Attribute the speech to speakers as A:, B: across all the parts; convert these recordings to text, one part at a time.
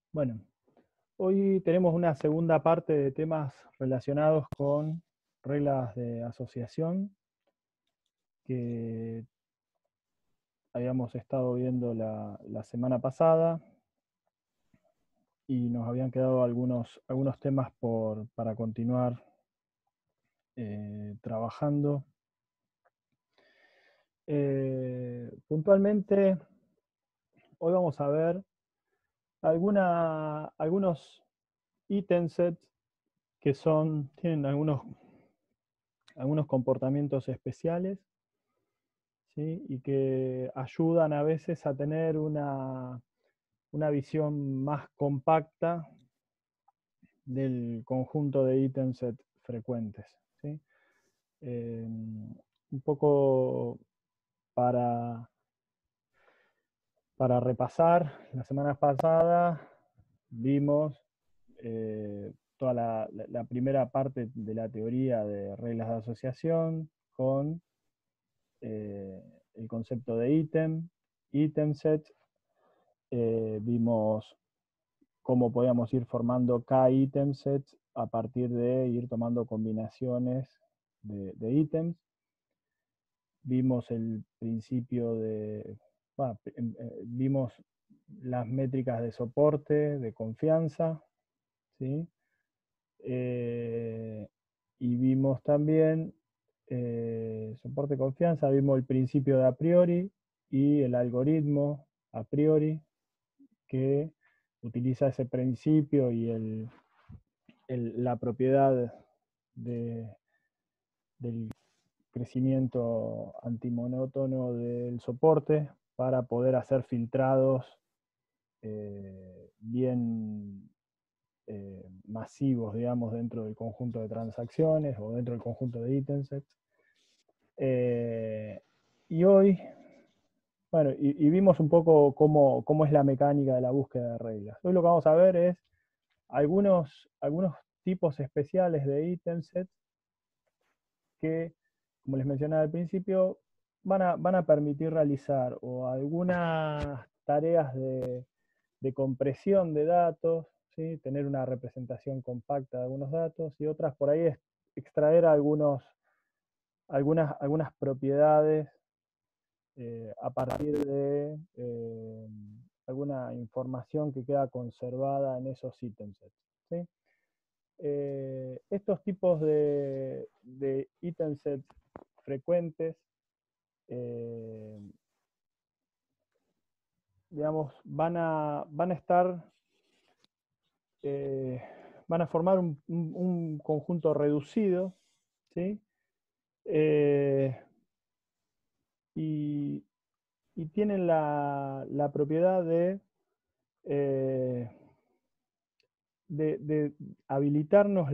A: Bueno, hoy tenemos una segunda parte de temas relacionados con reglas de asociación que habíamos estado viendo la semana pasada y nos habían quedado algunos temas para continuar trabajando. Puntualmente, hoy vamos a ver algunos ítem sets que tienen algunos comportamientos especiales, ¿sí? Y que ayudan a veces a tener una visión más compacta del conjunto de ítems set frecuentes, ¿sí? Un poco para, para repasar, la semana pasada vimos toda la primera parte de la teoría de reglas de asociación con el concepto de ítem set. Vimos cómo podíamos ir formando cada ítem set a partir de ir tomando combinaciones de ítems. Vimos el principio vimos las métricas de soporte, de confianza, ¿sí? Y vimos también soporte de confianza, vimos el principio de a priori y el algoritmo a priori que utiliza ese principio y la propiedad de, del crecimiento antimonótono del soporte para poder hacer filtrados bien masivos, digamos, dentro del conjunto de transacciones o dentro del conjunto de ítem sets. Y hoy, bueno, y vimos un poco cómo es la mecánica de la búsqueda de reglas. Hoy lo que vamos a ver es algunos tipos especiales de ítem sets que, como les mencionaba al principio, van a permitir realizar o algunas tareas de compresión de datos, ¿sí? Tener una representación compacta de algunos datos, y otras por ahí es extraer algunas propiedades a partir de alguna información que queda conservada en esos ítems, ¿sí? Estos tipos de ítem sets frecuentes, eh, digamos, van a estar, eh, van a formar un conjunto reducido, ¿sí? Eh, y, y tienen la propiedad eh, de habilitarnos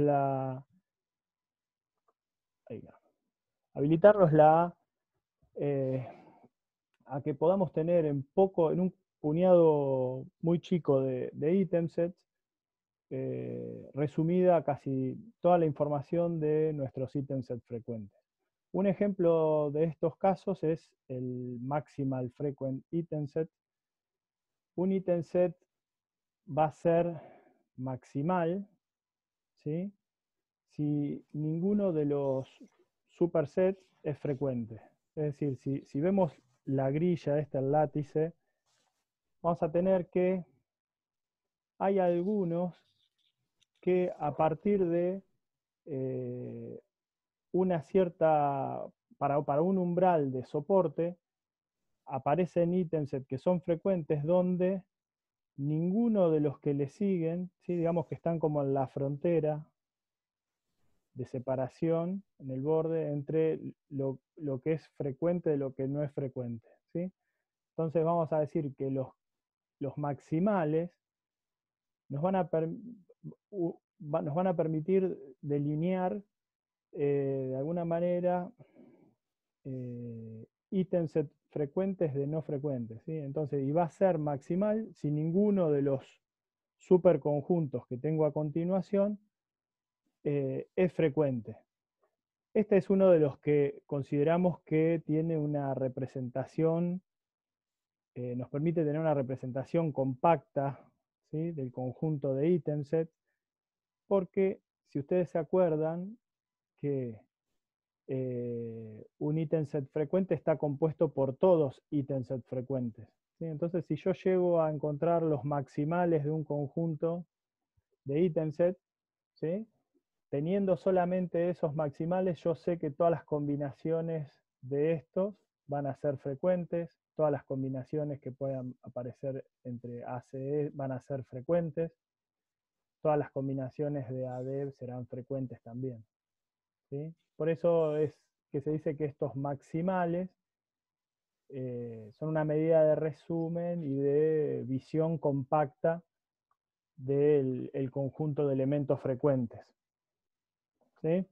A: ahí va, habilitarnos eh, a que podamos tener en un puñado muy chico de item sets, resumida casi toda la información de nuestros item sets frecuentes. Un ejemplo de estos casos es el Maximal Frequent Item Set. Un item set va a ser maximal, ¿sí? Si ninguno de los supersets es frecuente. Es decir, si vemos la grilla, el látice, vamos a tener que hay algunos que a partir de eh, una cierta, para un umbral de soporte, aparecen ítems que son frecuentes donde ninguno de los que le siguen, ¿sí? Digamos que están como en la frontera de separación, en el borde, entre lo que es frecuente de lo que no es frecuente, ¿sí? Entonces vamos a decir que los maximales nos van a, nos van a permitir delinear de alguna manera ítems frecuentes de no frecuentes, ¿sí? Entonces, y va a ser maximal si ninguno de los superconjuntos que tengo a continuación es frecuente. Este es uno de los que consideramos que tiene una representación, nos permite tener una representación compacta, ¿sí? Del conjunto de item set, porque si ustedes se acuerdan que un item set frecuente está compuesto por todos item set frecuentes, ¿sí? Entonces, si yo llego a encontrar los maximales de un conjunto de item set, ¿sí? Teniendo solamente esos maximales, yo sé que todas las combinaciones de estos van a ser frecuentes, todas las combinaciones que puedan aparecer entre ACE van a ser frecuentes, todas las combinaciones de AD serán frecuentes también, ¿sí? Por eso es que se dice que estos maximales son una medida de resumen y de visión compacta del el conjunto de elementos frecuentes, ¿sí?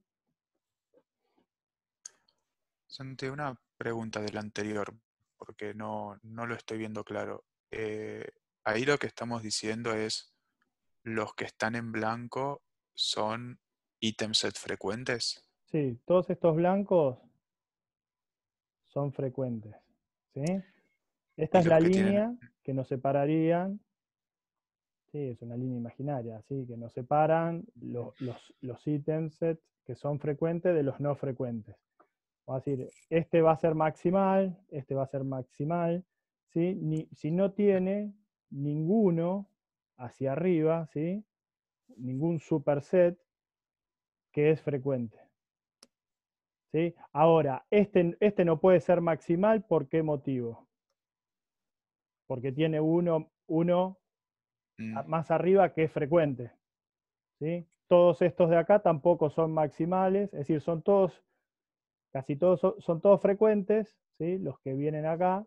B: Santi, una pregunta del anterior, porque no lo estoy viendo claro. Ahí lo que estamos diciendo es, los que están en blanco son ítem set frecuentes.
A: Sí, todos estos blancos son frecuentes, ¿sí? Esta
B: Y
A: es
B: los
A: la
B: que tienen,
A: línea que nos separarían, sí, es una línea imaginaria, ¿sí? Que nos separan los ítems set que son frecuentes de los no frecuentes. Vamos a decir, este va a ser maximal, este va a ser maximal, ¿sí? Si no tiene ninguno hacia arriba, ¿sí? Ningún superset que es frecuente, ¿sí? Ahora, este no puede ser maximal, ¿por qué motivo? Porque tiene uno
B: mm,
A: más arriba que es frecuente, ¿sí? Todos estos de acá tampoco son maximales, es decir, son todos, casi todos son todos frecuentes, ¿sí? Los que vienen acá,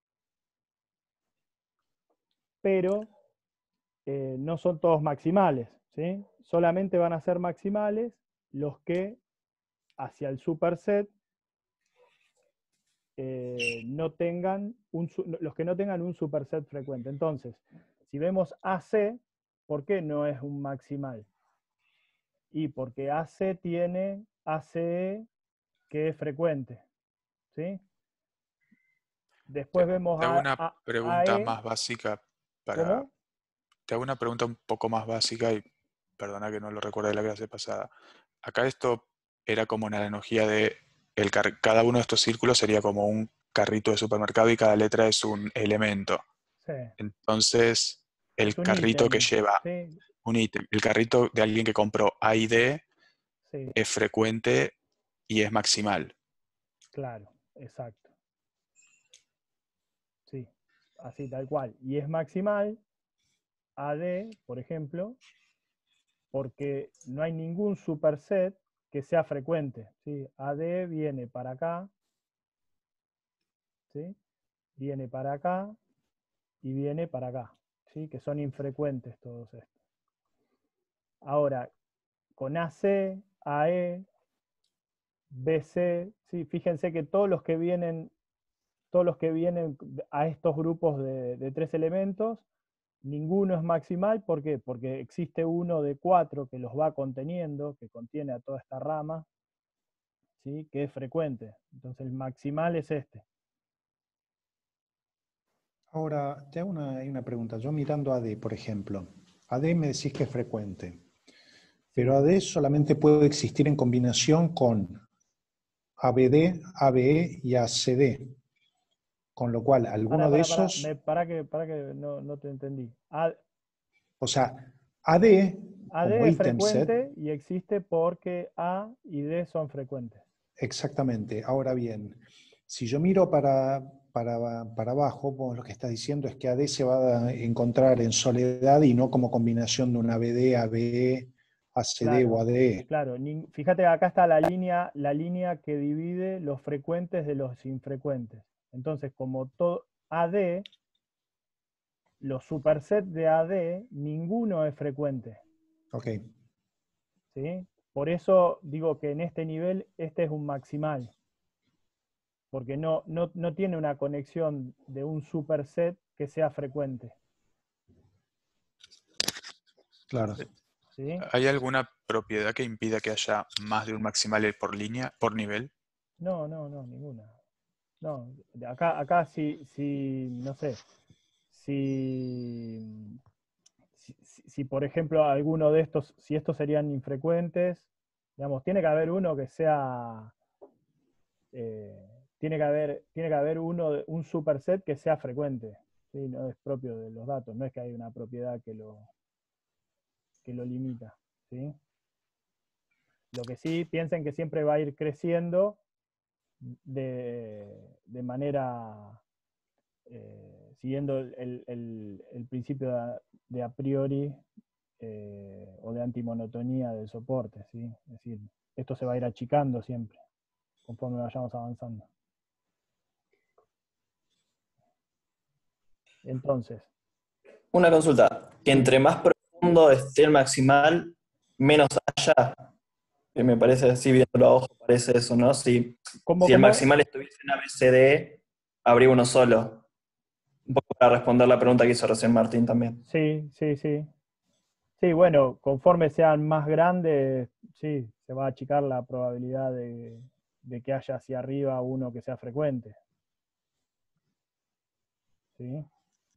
A: pero no son todos maximales, ¿sí? Solamente van a ser maximales los que hacia el superset no tengan los que no tengan un superset frecuente. Entonces, si vemos AC, ¿por qué no es un maximal? Y porque AC tiene ACE que es frecuente, ¿sí?
B: te,
A: Después vemos
B: te hago una pregunta
A: AE,
B: más básica para,
A: ¿cómo?
B: te hago una pregunta un poco más básica y perdona que no lo recuerde de la clase pasada. Acá esto era como una analogía de cada uno de estos círculos sería como un carrito de supermercado y cada letra es un elemento.
A: Sí,
B: Entonces,
A: es
B: el
A: un
B: carrito que
A: ítem,
B: lleva
A: ¿sí?
B: un ítem, el carrito de alguien que compró A y D
A: Sí,
B: es frecuente y es maximal.
A: claro, exacto. Sí, así tal cual. Y es maximal AD, por ejemplo, porque no hay ningún superset que sea frecuente, ¿sí? AD viene para acá, ¿sí? Viene para acá y viene para acá, ¿sí? Que son infrecuentes todos estos. Ahora, con AC, AE, BC, ¿sí? Fíjense que todos los que vienen a estos grupos de tres elementos, ninguno es maximal. ¿Por qué? Porque existe uno de cuatro que los va conteniendo, que contiene a toda esta rama, ¿sí? Que es frecuente. Entonces el maximal es este.
C: Ahora, te hago una pregunta. Yo mirando AD, por ejemplo, AD me decís que es frecuente, pero
A: Sí.
C: AD solamente puede existir en combinación con ABD, ABE y ACD, con lo cual alguno de esos,
A: Para que no te entendí.
C: o sea, AD
A: AD
C: como
A: es
C: item set,
A: frecuente y existe porque A y D son frecuentes.
C: exactamente. Ahora bien, si yo miro para abajo, vos lo que estás diciendo es que AD se va a encontrar en soledad y no como combinación de un ABD, ABE, ACD o
A: Claro,
C: ADE.
A: claro. Fíjate, acá está la línea que divide los frecuentes de los infrecuentes. Entonces, como todo AD, los supersets de AD, ninguno es frecuente,
C: Ok,
A: ¿sí? Por eso digo que en este nivel, este es un maximal, porque no tiene una conexión de un superset que sea frecuente,
C: claro.
A: ¿sí?
B: ¿Hay alguna propiedad que impida que haya más de un maximal por línea, por nivel?
A: No, ninguna. No, acá si no sé, si, si por ejemplo alguno de estos, si estos serían infrecuentes, digamos, tiene que haber uno que sea, tiene que haber un superset que sea frecuente, ¿sí? No es propio de los datos, no es que hay una propiedad que lo limita, ¿sí? Lo que sí, piensen que siempre va a ir creciendo de manera, siguiendo el principio de a priori o de antimonotonía del soporte, ¿sí? Es decir, esto se va a ir achicando siempre, conforme vayamos avanzando. Entonces,
D: Una consulta, que
A: sí,
D: entre más profundo esté el maximal, menos haya, que me parece así, viéndolo a ojo, parece eso, ¿no? Si
A: ¿cómo,
D: el
A: cómo?
D: maximal estuviese en ABCD, habría uno solo. Un poco para responder la pregunta que hizo recién Martín también.
A: Sí, sí, sí. Sí, bueno, conforme sean más grandes, sí, se va a achicar la probabilidad de que haya hacia arriba uno que sea frecuente. ¿Sí?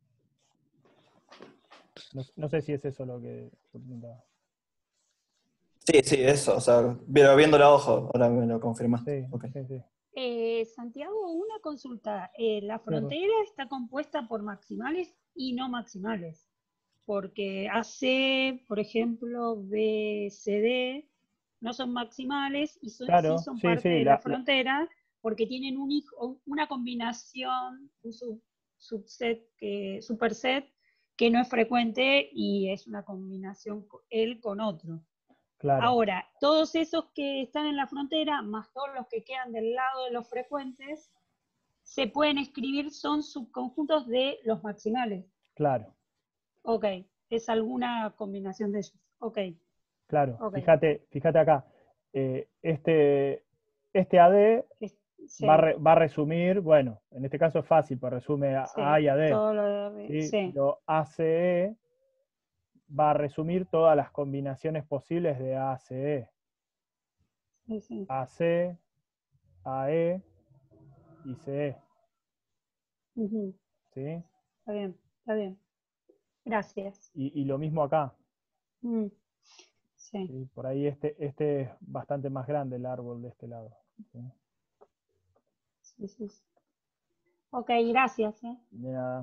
A: No sé si es eso lo que yo preguntaba.
D: Sí, sí, eso, o sea, pero viéndolo a ojo, ahora me lo confirmaste.
A: Sí,
D: Ok.
A: sí, sí.
E: Santiago, una consulta. La
A: Sí, Ro.
E: frontera está compuesta por maximales y no maximales, porque AC, por ejemplo, B, C, D, no son maximales y sí
A: Claro,
E: son
A: sí,
E: parte
A: sí.
E: de la frontera porque tienen una combinación, un superset que no es frecuente y es una combinación él con otro.
A: Claro,
E: Ahora, todos esos que están en la frontera, más todos los que quedan del lado de los frecuentes, se pueden escribir, son subconjuntos de los maximales.
A: claro,
E: Ok, es alguna combinación de ellos. Ok,
A: claro.
E: ok.
A: Fíjate acá. Este AD
E: Sí,
A: va a resumir, bueno, en este caso es fácil, pues resume A
E: sí,
A: y AD.
E: todo lo de,
A: ¿Sí?
E: sí,
A: Pero ACE va a resumir todas las combinaciones posibles de ACE.
E: sí, sí.
A: AC, AE y CE.
E: Ujú.
A: ¿Sí?
E: Está bien, está bien. Gracias.
A: Y lo mismo acá.
E: Mm, sí,
A: ¿Sí? Por ahí este es bastante más grande el árbol de este lado. ¿Sí?
E: sí, sí, sí. Ok, gracias.
A: De nada.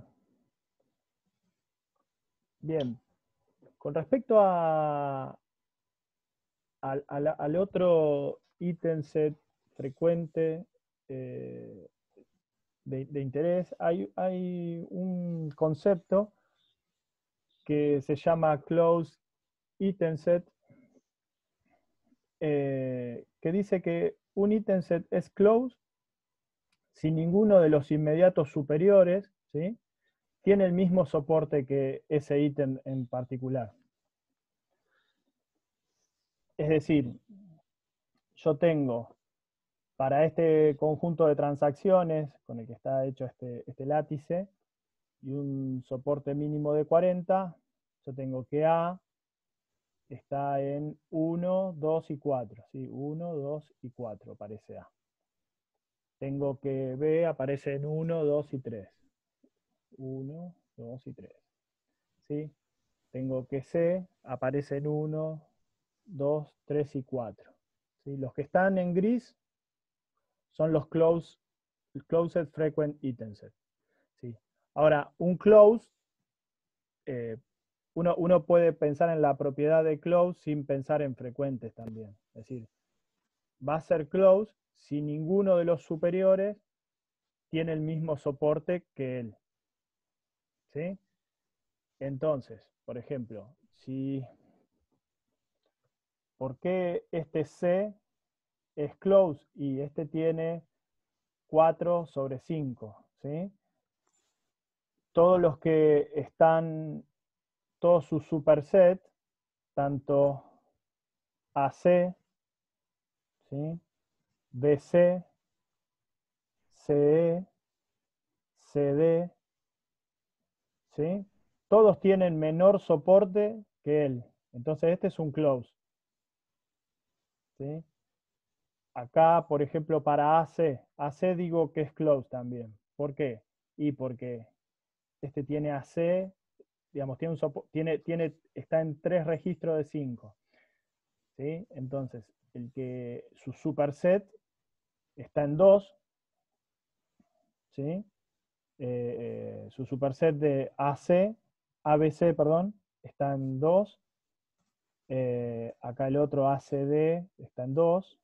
A: Bien, con respecto al otro ítem set frecuente de interés, hay un concepto que se llama closed item set, que dice que un item set es closed si ninguno de los inmediatos superiores, ¿sí?, tiene el mismo soporte que ese ítem en particular. Es decir, yo tengo para este conjunto de transacciones con el que está hecho este látice y un soporte mínimo de 40, yo tengo que A está en 1, 2 y 4. ¿Sí? 1, 2 y 4 aparece A. Tengo que B aparece en 1, 2 y 3. 1, 2 y 3. ¿Sí? Tengo que C aparece en 1, 2, 3 y 4. ¿Sí? Los que están en gris son los closed frequent item set. ¿Sí? Ahora, un close, uno puede pensar en la propiedad de close sin pensar en frecuentes también. Es decir, va a ser close si ninguno de los superiores tiene el mismo soporte que él. ¿Sí? Entonces, por ejemplo, ¿por qué este C es close y este tiene 4 sobre 5? ¿Sí? Todos los que están, todos sus superset, tanto AC, ¿sí?, BC, CE, CD, ¿sí?, todos tienen menor soporte que él. Entonces este es un close. ¿Sí? Acá, por ejemplo, para AC digo que es close también. ¿Por qué? Y porque este tiene AC digamos, está en 3 registros de 5. ¿Sí? Entonces, su superset está en 2. ¿Sí? Su superset de ABC, perdón, está en 2. Acá el otro ACD está en 2.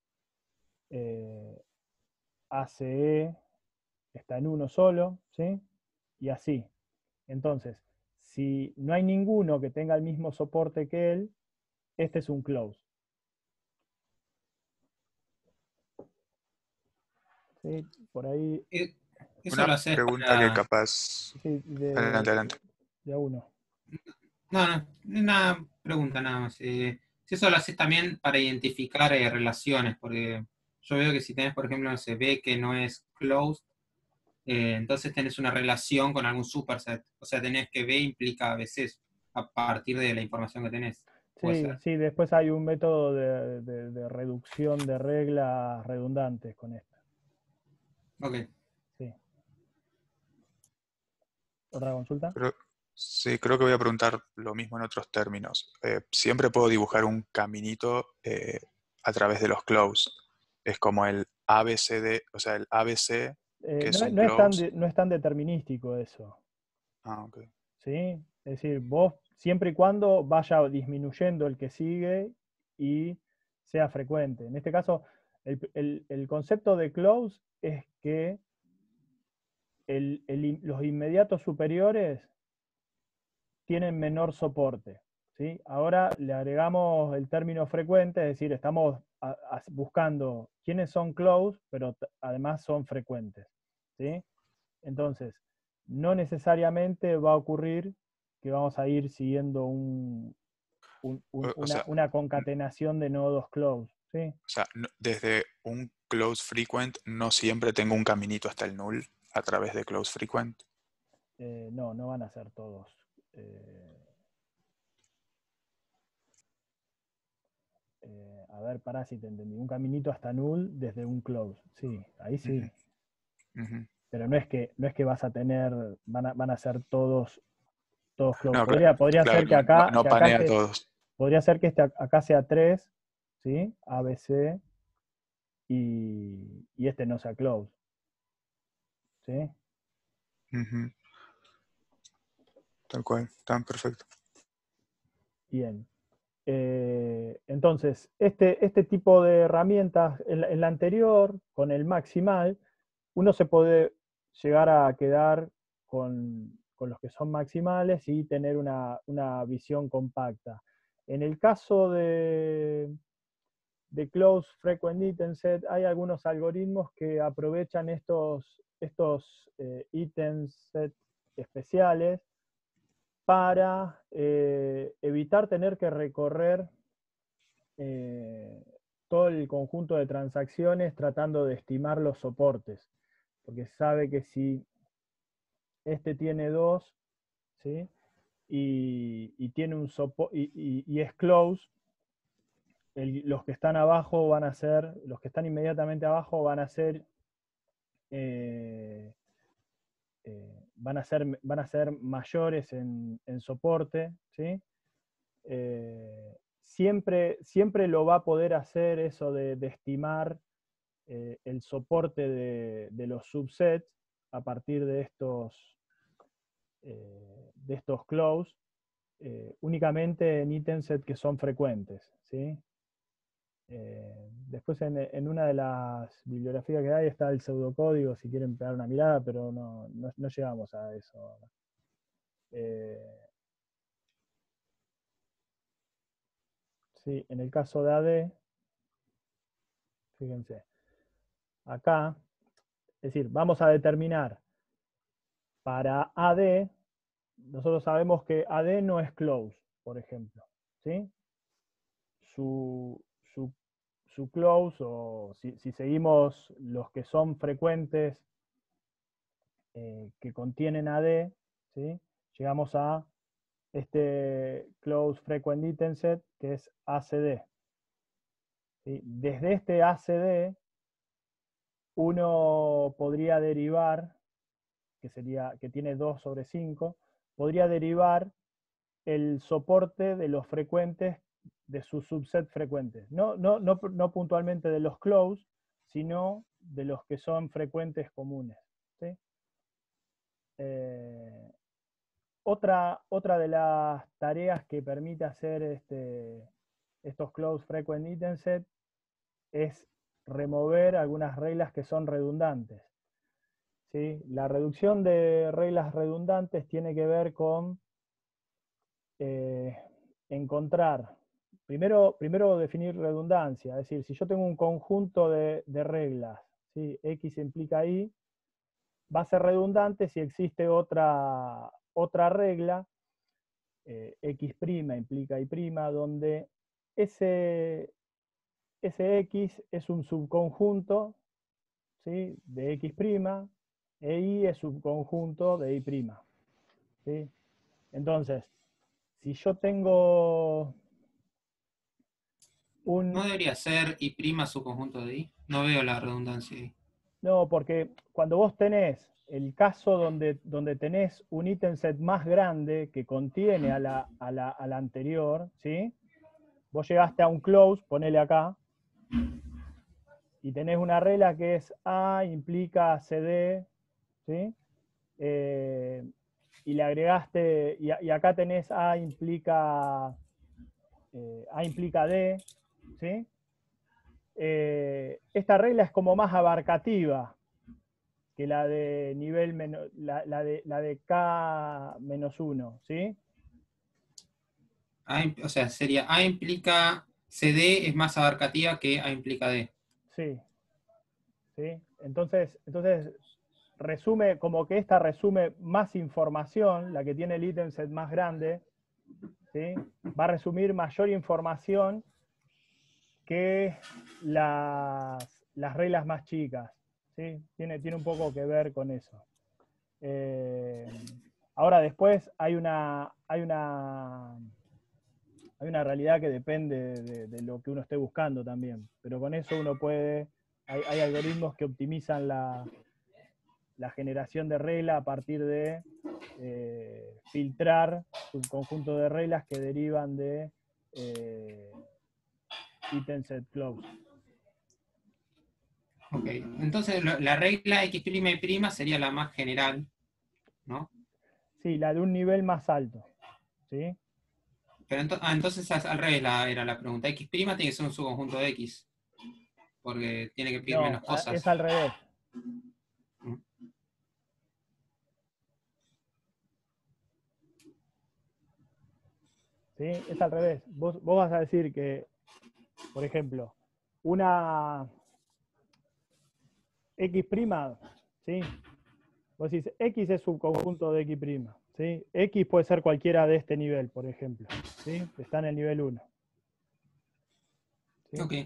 A: ACE está en 1 solo, ¿sí? Y así. Entonces, si no hay ninguno que tenga el mismo soporte que él, este es un close. ¿Sí? Por ahí.
F: Eso lo
B: Una
F: haces
B: pregunta que
F: para...
B: capaz...
A: Sí,
B: Adelante.
A: de a uno.
F: No, una pregunta nada más. Si eso lo haces también para identificar relaciones, porque yo veo que si tenés, por ejemplo, ese B que no es closed, entonces tenés una relación con algún superset. O sea, tenés que B implica a veces a partir de la información que tenés. Puede
A: Sí,
F: ser.
A: sí, después hay un método de reducción de reglas redundantes con esto.
F: Ok.
A: Sí. ¿Otra consulta?
B: Sí, creo que voy a preguntar lo mismo en otros términos. Siempre puedo dibujar un caminito a través de los close. Es como el ABCD, o sea, el ABC, que es un close.
A: No es tan determinístico eso.
B: Ah, ok.
A: ¿Sí? Es decir, vos siempre y cuando vaya disminuyendo el que sigue y sea frecuente. En este caso, el concepto de close es que los inmediatos superiores tienen menor soporte. ¿Sí? Ahora le agregamos el término frecuente, es decir, estamos buscando quiénes son close, pero además son frecuentes. ¿Sí? Entonces, no necesariamente va a ocurrir que vamos a ir siguiendo
B: O sea,
A: una concatenación de nodos close. ¿Sí?
B: desde un close frequent no siempre tengo un caminito hasta el null a través de close frequent.
A: No, no van a ser todos. A ver, pará si te entendí. Un caminito hasta null desde un close. Sí, ahí sí.
B: Ujú.
A: Pero no es que vas a tener, van a ser todos close.
B: No,
A: Podría
B: claro,
A: ser que acá,
B: no panea todos.
A: podría ser que acá sea 3, ¿sí? A, B, C, y este no sea close. ¿Sí?
B: Ujú. Tal cual, tan perfecto.
A: Bien. Entonces, este tipo de herramientas, en la anterior, con el maximal, uno se puede llegar a quedar con los que son maximales y tener una visión compacta. En el caso de Close Frequent Item Set, hay algunos algoritmos que aprovechan estos ítems set especiales para evitar tener que recorrer todo el conjunto de transacciones tratando de estimar los soportes, porque sabe que si este tiene 2, ¿sí? y tiene un y es close, los que están abajo van a ser, los que están inmediatamente abajo van a ser van a ser mayores en soporte, ¿sí? Siempre lo va a poder hacer eso de estimar el soporte de los subsets a partir de estos close, únicamente en ítems set que son frecuentes. ¿Sí? Después en una de las bibliografías que hay está el pseudocódigo, si quieren pegar una mirada, pero no llegamos a eso. Sí, en el caso de AD, fíjense, acá, es decir, vamos a determinar para AD, nosotros sabemos que AD no es close, por ejemplo. ¿Sí? Su close, o si seguimos los que son frecuentes que contienen AD, ¿sí? Llegamos a este close frequent item set que es ACD. ¿Sí? Desde este ACD uno podría derivar, que tiene 2/5, podría derivar el soporte de los frecuentes de sus subset frecuentes. No puntualmente de los close, sino de los que son frecuentes comunes. ¿Sí? Otra de las tareas que permite hacer estos close frequent item set es remover algunas reglas que son redundantes. ¿Sí? La reducción de reglas redundantes tiene que ver con encontrar, primero definir redundancia, es decir, si yo tengo un conjunto de reglas, ¿sí? X implica Y, va a ser redundante si existe otra regla, X' implica Y', donde ese X es un subconjunto, ¿sí? De X', e Y es subconjunto de Y'. ¿Sí? Entonces, si yo tengo
F: ¿No debería ser Y' su conjunto de Y? No veo la redundancia ahí.
A: No, porque cuando vos tenés el caso donde tenés un ítem set más grande que contiene a la anterior, ¿sí? Vos llegaste a un close, ponele acá, y tenés una regla que es A implica CD, ¿sí? Y le agregaste, y acá tenés A implica D, ¿sí? Esta regla es como más abarcativa que la de nivel la de K-1, ¿sí?
F: O sea, sería A implica CD es más abarcativa que A implica D.
A: Sí. ¿Sí? Entonces resume, como que esta resume más información, la que tiene el ítem set más grande, ¿sí? Va a resumir mayor información que las reglas más chicas, ¿sí? Tiene un poco que ver con eso. Ahora después hay una realidad que depende de lo que uno esté buscando también, pero con eso uno puede, hay algoritmos que optimizan la generación de regla a partir de filtrar un conjunto de reglas que derivan de item set close.
F: Ok, entonces la regla X' Y' sería la más general, ¿no?
A: Sí, la de un nivel más alto. ¿Sí?
F: Pero entonces al revés era la pregunta. X' tiene que ser un subconjunto de X, porque tiene que pedir
A: No,
F: menos cosas.
A: es al revés. ¿Sí? Es al revés. Vos vas a decir que, por ejemplo, una X', ¿sí? Vos decís, X es subconjunto de X', ¿sí? X puede ser cualquiera de este nivel, por ejemplo, ¿sí? Está en el nivel 1. ¿Sí?
F: Ok.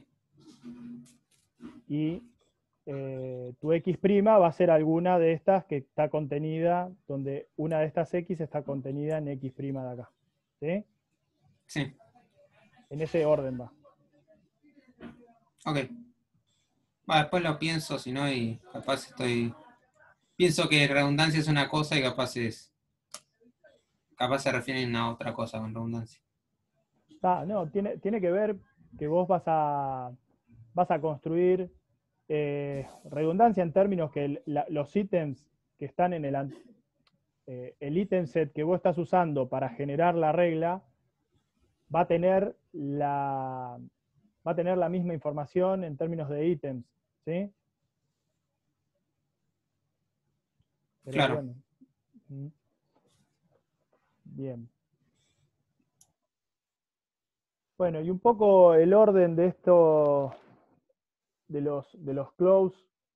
A: Y tu X' va a ser alguna de estas que está contenida, donde una de estas X está contenida en X' de acá. ¿Sí?
F: Sí.
A: En ese orden va.
F: Ok. Bueno, después lo pienso, si no, y capaz pienso que redundancia es una cosa y capaz se refieren a otra cosa con redundancia.
A: No, tiene que ver que vos vas a construir redundancia en términos que los ítems que están en el ítem set que vos estás usando para generar la regla va a tener la misma información en términos de ítems, ¿sí? Pero
F: Claro.
A: bueno. Bien. Bueno, y un poco el orden de esto, de los close,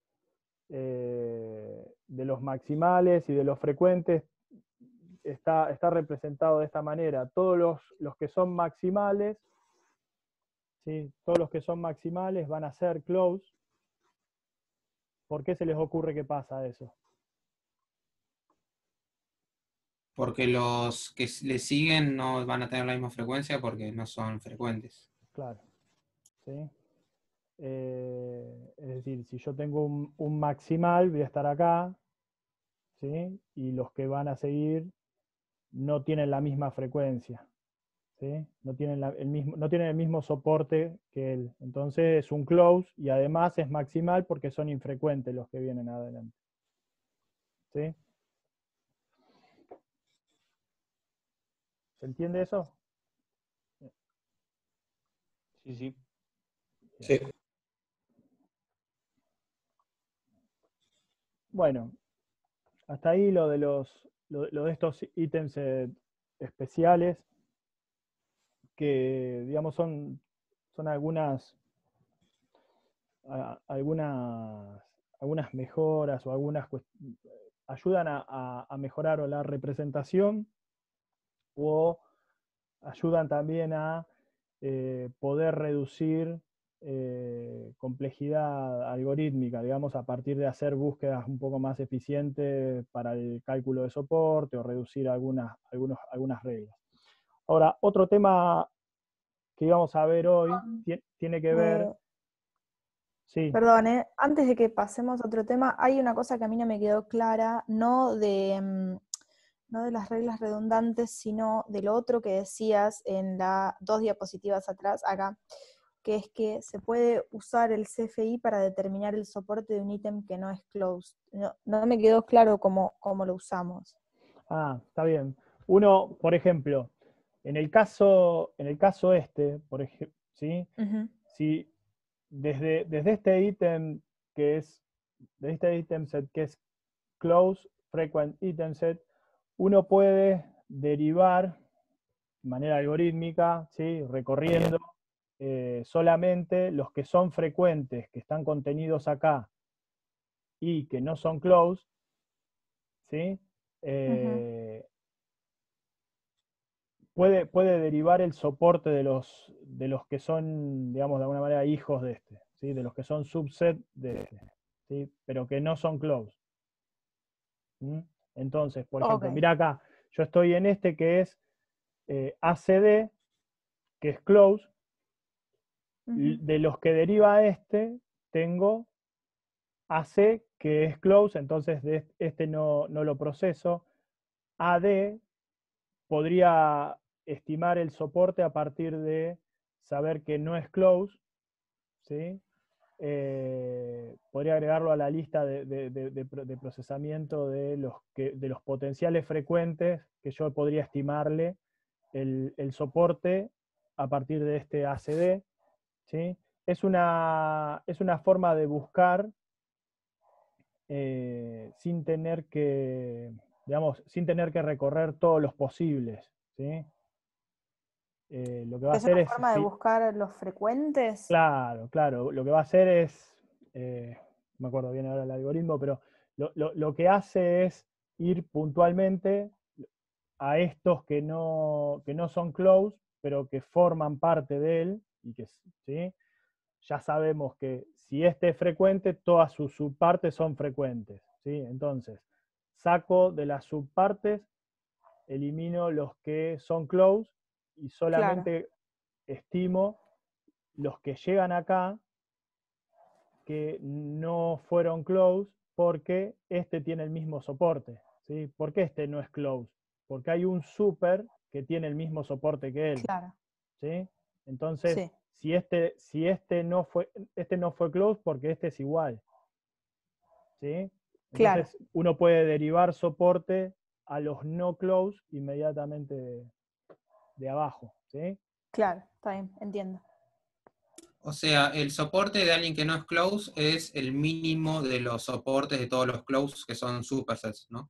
A: de los maximales y de los frecuentes, está representado de esta manera. Todos los que son maximales, ¿sí? Todos los que son maximales van a ser close. ¿Por qué se les ocurre que pasa eso?
F: Porque los que le siguen no van a tener la misma frecuencia porque no son frecuentes.
A: Claro. ¿Sí? Es decir, si yo tengo un maximal, voy a estar acá, ¿sí? Y los que van a seguir no tienen la misma frecuencia, ¿sí? No tienen el mismo soporte que él. Entonces es un close y además es maximal porque son infrecuentes los que vienen adelante. ¿Sí? ¿Se entiende eso?
G: Sí, sí.
D: Sí.
A: Bueno, hasta ahí lo de estos ítems especiales que, digamos, son algunas mejoras o ayudan a mejorar o la representación o ayudan también a poder reducir complejidad algorítmica, digamos, a partir de hacer búsquedas un poco más eficientes para el cálculo de soporte o reducir algunas reglas. Ahora, otro tema que íbamos a ver hoy tiene que ver... Sí.
H: Perdón, antes de que pasemos a otro tema, hay una cosa que a mí no me quedó clara, no de las reglas redundantes, sino de lo otro que decías en las 2 diapositivas atrás, acá, que es que se puede usar el CFI para determinar el soporte de un ítem que no es closed. No me quedó claro cómo lo usamos.
A: Ah, está bien. Uno, por ejemplo, en el caso este, por ejemplo, ¿sí? Si desde este ítem set que es close frequent item set, uno puede derivar de manera algorítmica, ¿sí? Recorriendo solamente los que son frecuentes, que están contenidos acá y que no son close, ¿sí? Puede derivar el soporte de los que son, digamos, de alguna manera hijos de este, ¿sí? De los que son subset de este, ¿sí? Pero que no son close. ¿Mm? Entonces, por ejemplo, mira acá, yo estoy en este que es ACD, que es close. De los que deriva este, tengo AC, que es close, entonces de este no lo proceso. AD podría estimar el soporte a partir de saber que no es close, ¿sí? Podría agregarlo a la lista de procesamiento de los potenciales frecuentes que yo podría estimarle el soporte a partir de este ACD, ¿sí? Es una forma de buscar sin tener que, digamos, sin tener que recorrer todos los posibles, ¿sí? Lo que va a hacer
H: una
A: es...
H: forma de buscar los frecuentes?
A: Claro. Lo que va a hacer es... no me acuerdo bien ahora el algoritmo, pero lo que hace es ir puntualmente a estos que no son close, pero que forman parte de él, y que, ¿sí? Ya sabemos que si este es frecuente, todas sus subpartes son frecuentes, ¿sí? Entonces, saco de las subpartes, elimino los que son close y solamente estimo los que llegan acá que no fueron close porque este tiene el mismo soporte, ¿sí? ¿Por qué este no es close? Porque hay un super que tiene el mismo soporte que él, ¿sí? Entonces, si este no fue close, porque este es igual, ¿sí? Entonces, uno puede derivar soporte a los no close inmediatamente de abajo, ¿sí?
H: Claro, está bien, entiendo.
F: O sea, el soporte de alguien que no es close es el mínimo de los soportes de todos los close que son supersets, ¿no?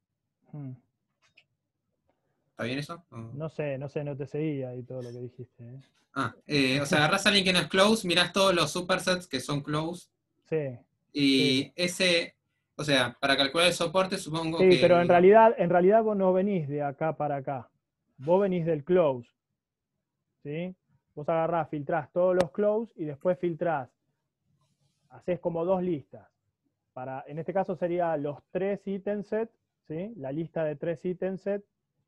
F: ¿Está bien eso?
A: No sé, no te seguía ahí todo lo que dijiste.
F: O sea, agarrás a alguien que no es close, mirás todos los supersets que son close.
A: Sí.
F: Y ese, o sea, para calcular el soporte supongo
A: Sí,
F: que...
A: pero en realidad vos no venís de acá para acá. Vos venís del close, ¿sí? Vos agarrás, filtrás todos los close y después filtrás. Hacés como 2 listas. En este caso sería los 3 item set, ¿sí? La lista de 3 item set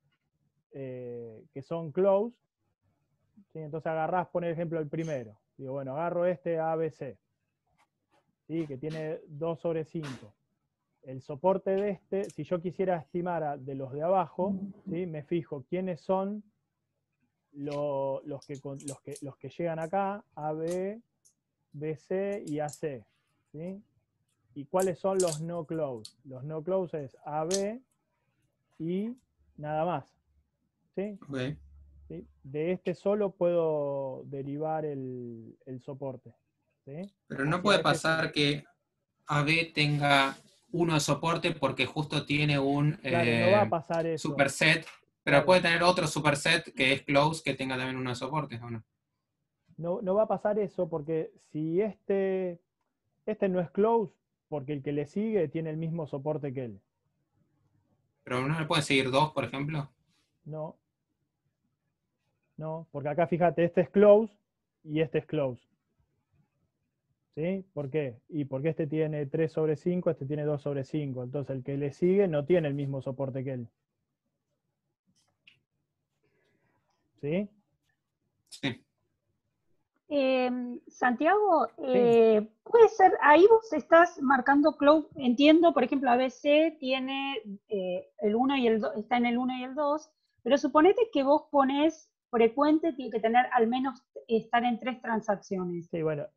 A: que son close, ¿sí? Entonces agarrás, por ejemplo, el primero. Digo, bueno, agarro este ABC, ¿sí? Que tiene 2/5. el soporte de este, si yo quisiera estimar de los de abajo, ¿sí? Me fijo quiénes son los que llegan acá, AB, BC y AC, ¿sí? ¿Y cuáles son los no close? Los no close es AB y nada más, ¿sí?
F: Ok.
A: ¿Sí? De este solo puedo derivar el soporte, ¿sí?
F: Pero no
A: Hacia
F: puede
A: este
F: pasar
A: solo.
F: que AB tenga uno de soporte porque justo tiene un
A: Claro, no va a pasar eso.
F: superset, pero
A: Claro.
F: puede tener otro superset que es close que tenga también uno de soporte, ¿o no?
A: No va a pasar eso porque si este no es close, porque el que le sigue tiene el mismo soporte que él.
F: Pero no le pueden seguir dos, por ejemplo.
A: No, porque acá fíjate, este es close y este es close. ¿Sí? ¿Por qué? Y porque este tiene 3/5, este tiene 2/5. Entonces el que le sigue no tiene el mismo soporte que él. ¿Sí?
F: Sí.
E: Santiago,
A: Sí.
E: puede ser, ahí vos estás marcando close, entiendo, por ejemplo, ABC tiene el 1 y el 2, está en el 1 y el 2, pero suponete que vos pones frecuente, tiene que tener al menos estar en 3 transacciones.
A: Sí, bueno,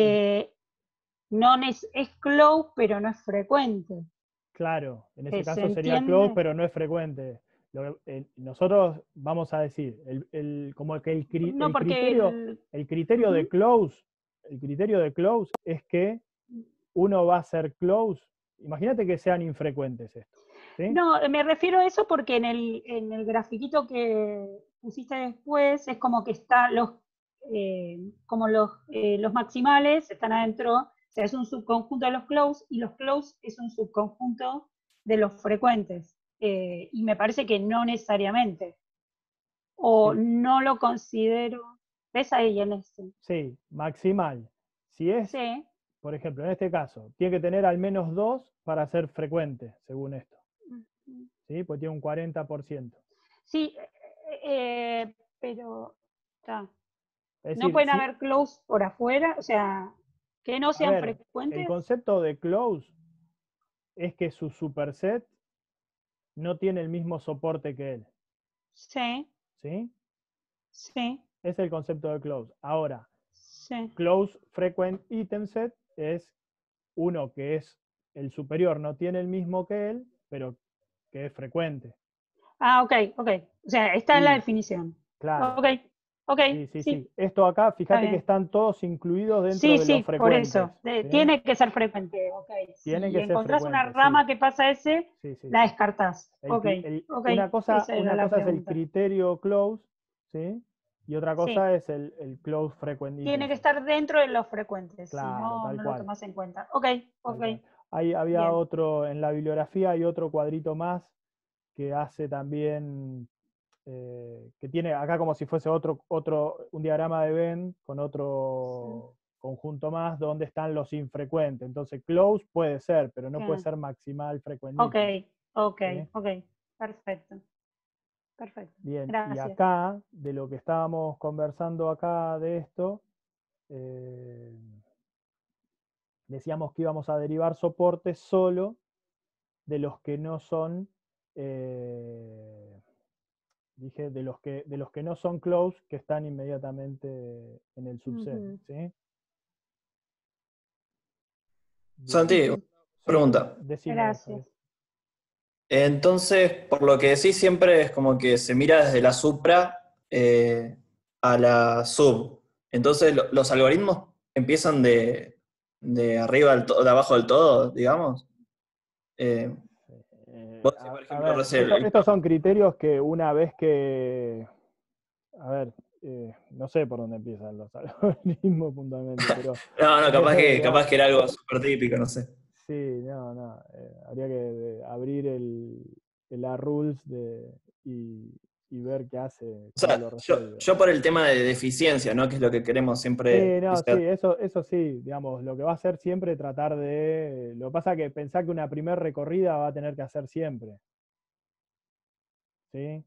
E: No es close, pero no es frecuente.
A: claro, en ese
E: ¿Se
A: caso sería close,
E: entiende?
A: pero no es frecuente. Nosotros vamos a decir, como que el
E: No, porque
A: criterio de close, es que uno va a ser close. Imagínate que sean infrecuentes esto. ¿Sí?
E: No, me refiero a eso porque en el grafiquito que pusiste después es como que está como los maximales están adentro, o sea, es un subconjunto de los close y los close es un subconjunto de los frecuentes. Y me parece que no necesariamente. O
A: Sí.
E: no lo considero. ¿Ves ahí en este?
A: Sí, maximal. Si es,
E: Sí.
A: por ejemplo, en este caso, tiene que tener al menos 2 para ser frecuente, según esto. ¿Sí? Pues tiene un 40%.
E: Sí, pero está.
A: Es
E: ¿No
A: decir,
E: pueden haber close por afuera? O sea, que no
A: a
E: sean
A: ver, el
E: frecuentes.
A: concepto de close es que su superset no tiene el mismo soporte que él.
E: Sí,
A: ¿Sí?
E: sí,
A: Es el concepto de close. Ahora,
E: sí.
A: close frequent item set es uno que es el superior, no tiene el mismo que él, pero que es frecuente.
E: Ah, ok. O sea, está en la
A: Y,
E: definición.
A: claro,
E: Ok,
A: sí.
E: sí,
A: Esto acá,
E: está
A: fíjate que
E: bien.
A: están todos incluidos dentro de los
E: Sí, por
A: frecuentes.
E: eso.
A: ¿Sí?
E: Tiene que ser frecuente. Ok.
A: Tienen
E: Si
A: que ser
E: encontrás una
A: frecuentes, sí.
E: rama que pasa ese,
A: Sí.
E: la descartás. Ok.
A: Una cosa
E: Esa era la
A: es el
E: pregunta.
A: criterio close, ¿sí? Y otra
E: Sí.
A: cosa es el close frequent item
E: Tiene que
A: set.
E: estar dentro de los frecuentes, si
A: Claro,
E: no,
A: tal
E: no lo
A: cual.
E: tomás en cuenta. Ok.
A: Tal cual. Había
E: Bien.
A: otro, en la bibliografía hay otro cuadrito más que hace también, que tiene acá como si fuese un diagrama de Venn con otro conjunto más donde están los infrecuentes. Entonces, close puede ser, pero no puede
E: Bien.
A: ser maximal frequent
E: Ok.
A: item. ¿Sí?
E: Perfecto.
A: Bien, y
E: Gracias.
A: acá, de lo que estábamos conversando acá de esto, decíamos que íbamos a derivar soportes solo de los que no son, dije, de los que no son close, que están inmediatamente en el subset.
E: Ujú.
A: ¿Sí?
D: Santi, una
A: Sí,
D: pregunta.
A: decime,
E: Gracias.
A: Javier.
D: Entonces, por lo que decís, siempre es como que se mira desde la supra a la sub. Entonces, los algoritmos empiezan de arriba de abajo del todo, digamos. Eh, vos decís, por
A: A
D: ejemplo,
A: ver,
D: recién
A: estos son criterios que una vez que, a ver, no sé por dónde empiezan los algoritmos puntualmente, pero
D: no, capaz
A: digamos,
D: que era algo súper típico, no sé.
A: sí, no, habría que abrir la rules y ver qué hace,
D: O
A: cómo
D: sea,
A: lo resuelve.
D: yo por el tema de deficiencia, ¿no? Que es lo que queremos siempre
A: Sí, no, sí,
D: utilizar.
A: eso sí, digamos, lo que va a hacer siempre tratar de. Lo que pasa es que pensar que una primer recorrida va a tener que hacer siempre. ¿Sí?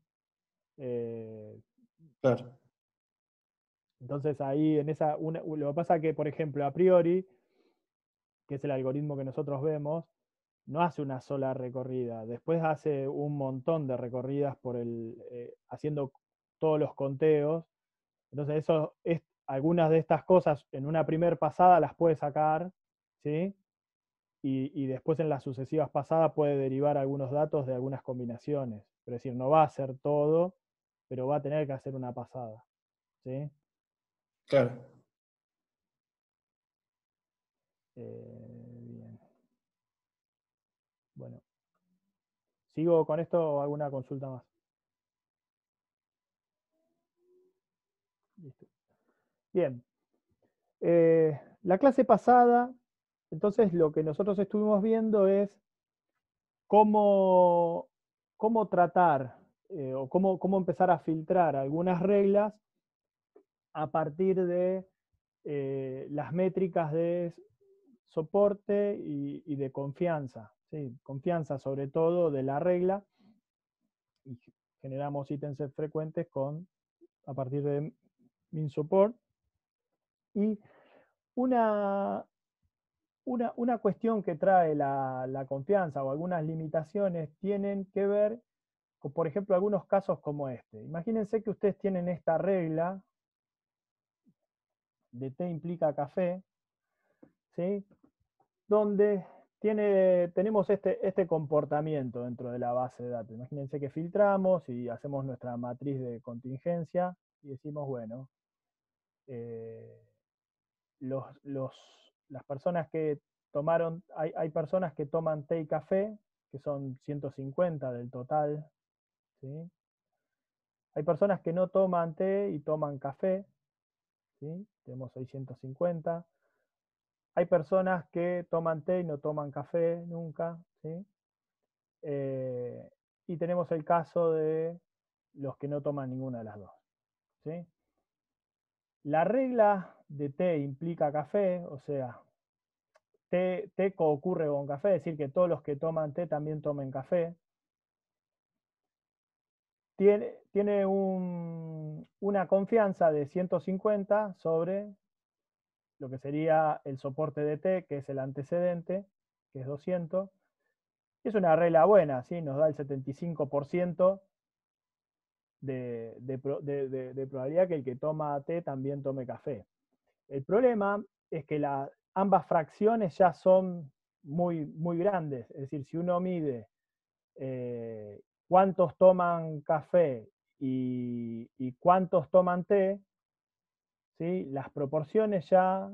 D: Claro.
A: Entonces ahí lo que pasa es que, por ejemplo, a priori, que es el algoritmo que nosotros vemos, no hace una sola recorrida, después hace un montón de recorridas haciendo todos los conteos. Entonces algunas de estas cosas en una primer pasada las puede sacar, ¿sí? Y después en las sucesivas pasadas puede derivar algunos datos de algunas combinaciones. Es decir, no va a hacer todo, pero va a tener que hacer una pasada, ¿sí?
D: Claro.
A: Bien. Bueno. ¿Sigo con esto o alguna consulta más? Listo. Bien. La clase pasada, entonces lo que nosotros estuvimos viendo es cómo tratar o cómo empezar a filtrar algunas reglas a partir de las métricas de soporte y de confianza. ¿Sí? Confianza sobre todo de la regla, y generamos ítems frecuentes a partir de min support. Y una cuestión que trae la confianza o algunas limitaciones tienen que ver con, por ejemplo, algunos casos como este. Imagínense que ustedes tienen esta regla de T implica café, ¿sí? Donde tenemos este comportamiento dentro de la base de datos. Imagínense que filtramos y hacemos nuestra matriz de contingencia y decimos, bueno, las personas que tomaron, hay personas que toman té y café, que son 150 del total, ¿sí? Hay personas que no toman té y toman café, ¿sí? Tenemos 650. Hay personas que toman té y no toman café nunca, ¿sí? Y tenemos el caso de los que no toman ninguna de las dos, ¿sí? La regla de té implica café, o sea, té ocurre con café, es decir, que todos los que toman té también tomen café. Tiene una confianza de 150 sobre lo que sería el soporte de T, que es el antecedente, que es 200. Es una regla buena, ¿sí? Nos da el 75% de probabilidad que el que toma T también tome café. El problema es que ambas fracciones ya son muy, muy grandes. Es decir, si uno mide cuántos toman café y cuántos toman té, ¿sí? Las proporciones ya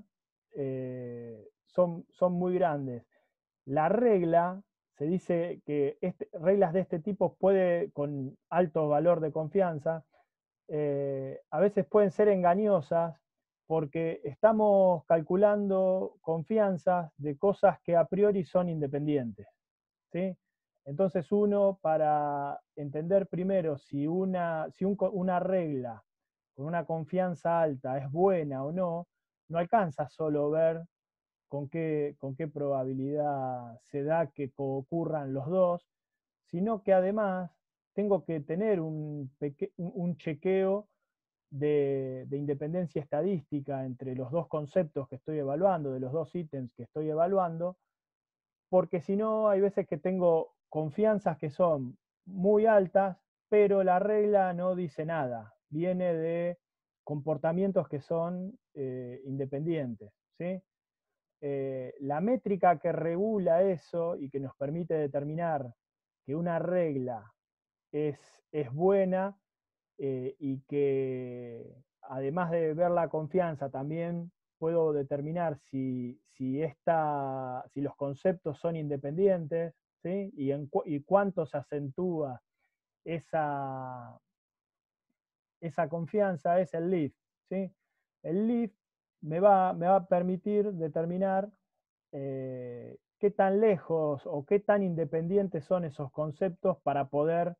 A: son muy grandes. La regla, se dice que reglas de este tipo con alto valor de confianza, a veces pueden ser engañosas porque estamos calculando confianzas de cosas que a priori son independientes, ¿sí? Entonces uno, para entender primero si una regla con una confianza alta es buena o no alcanza solo ver con qué probabilidad se da que ocurran los dos, sino que además tengo que tener un chequeo de independencia estadística entre los dos conceptos que estoy evaluando, de los dos ítems que estoy evaluando, porque si no hay veces que tengo confianzas que son muy altas, pero la regla no dice nada, viene de comportamientos que son independientes, ¿sí? La métrica que regula eso y que nos permite determinar que una regla es buena y que además de ver la confianza también puedo determinar si los conceptos son independientes, ¿sí? Y cuánto se acentúa esa confianza, es el LIF, ¿sí? El LIF me va a permitir determinar qué tan lejos o qué tan independientes son esos conceptos para poder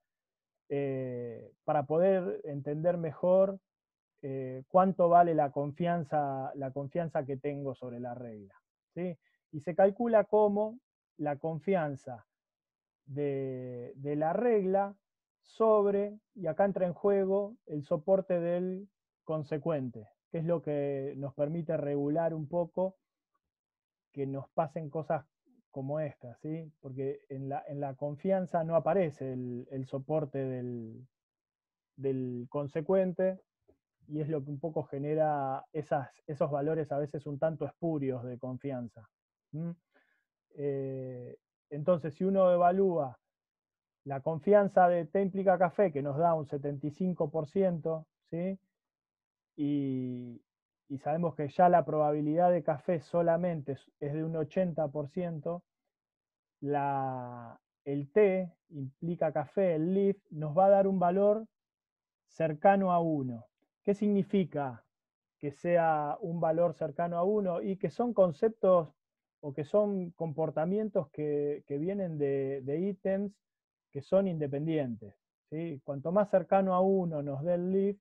A: entender mejor cuánto vale la confianza que tengo sobre la regla, ¿sí? Y se calcula como la confianza de la regla sobre, y acá entra en juego, el soporte del consecuente, que es lo que nos permite regular un poco que nos pasen cosas como esta, ¿sí? Porque en la confianza no aparece el soporte del consecuente, y es lo que un poco genera esos valores a veces un tanto espurios de confianza. Entonces, si uno evalúa la confianza de T implica café, que nos da un 75%, ¿sí? y sabemos que ya la probabilidad de café solamente es de un 80%, el T implica café, el LIF, nos va a dar un valor cercano a 1. ¿Qué significa que sea un valor cercano a 1? Y que son conceptos o que son comportamientos que vienen de ítems que son independientes, ¿sí? Cuanto más cercano a 1 nos dé el LIF,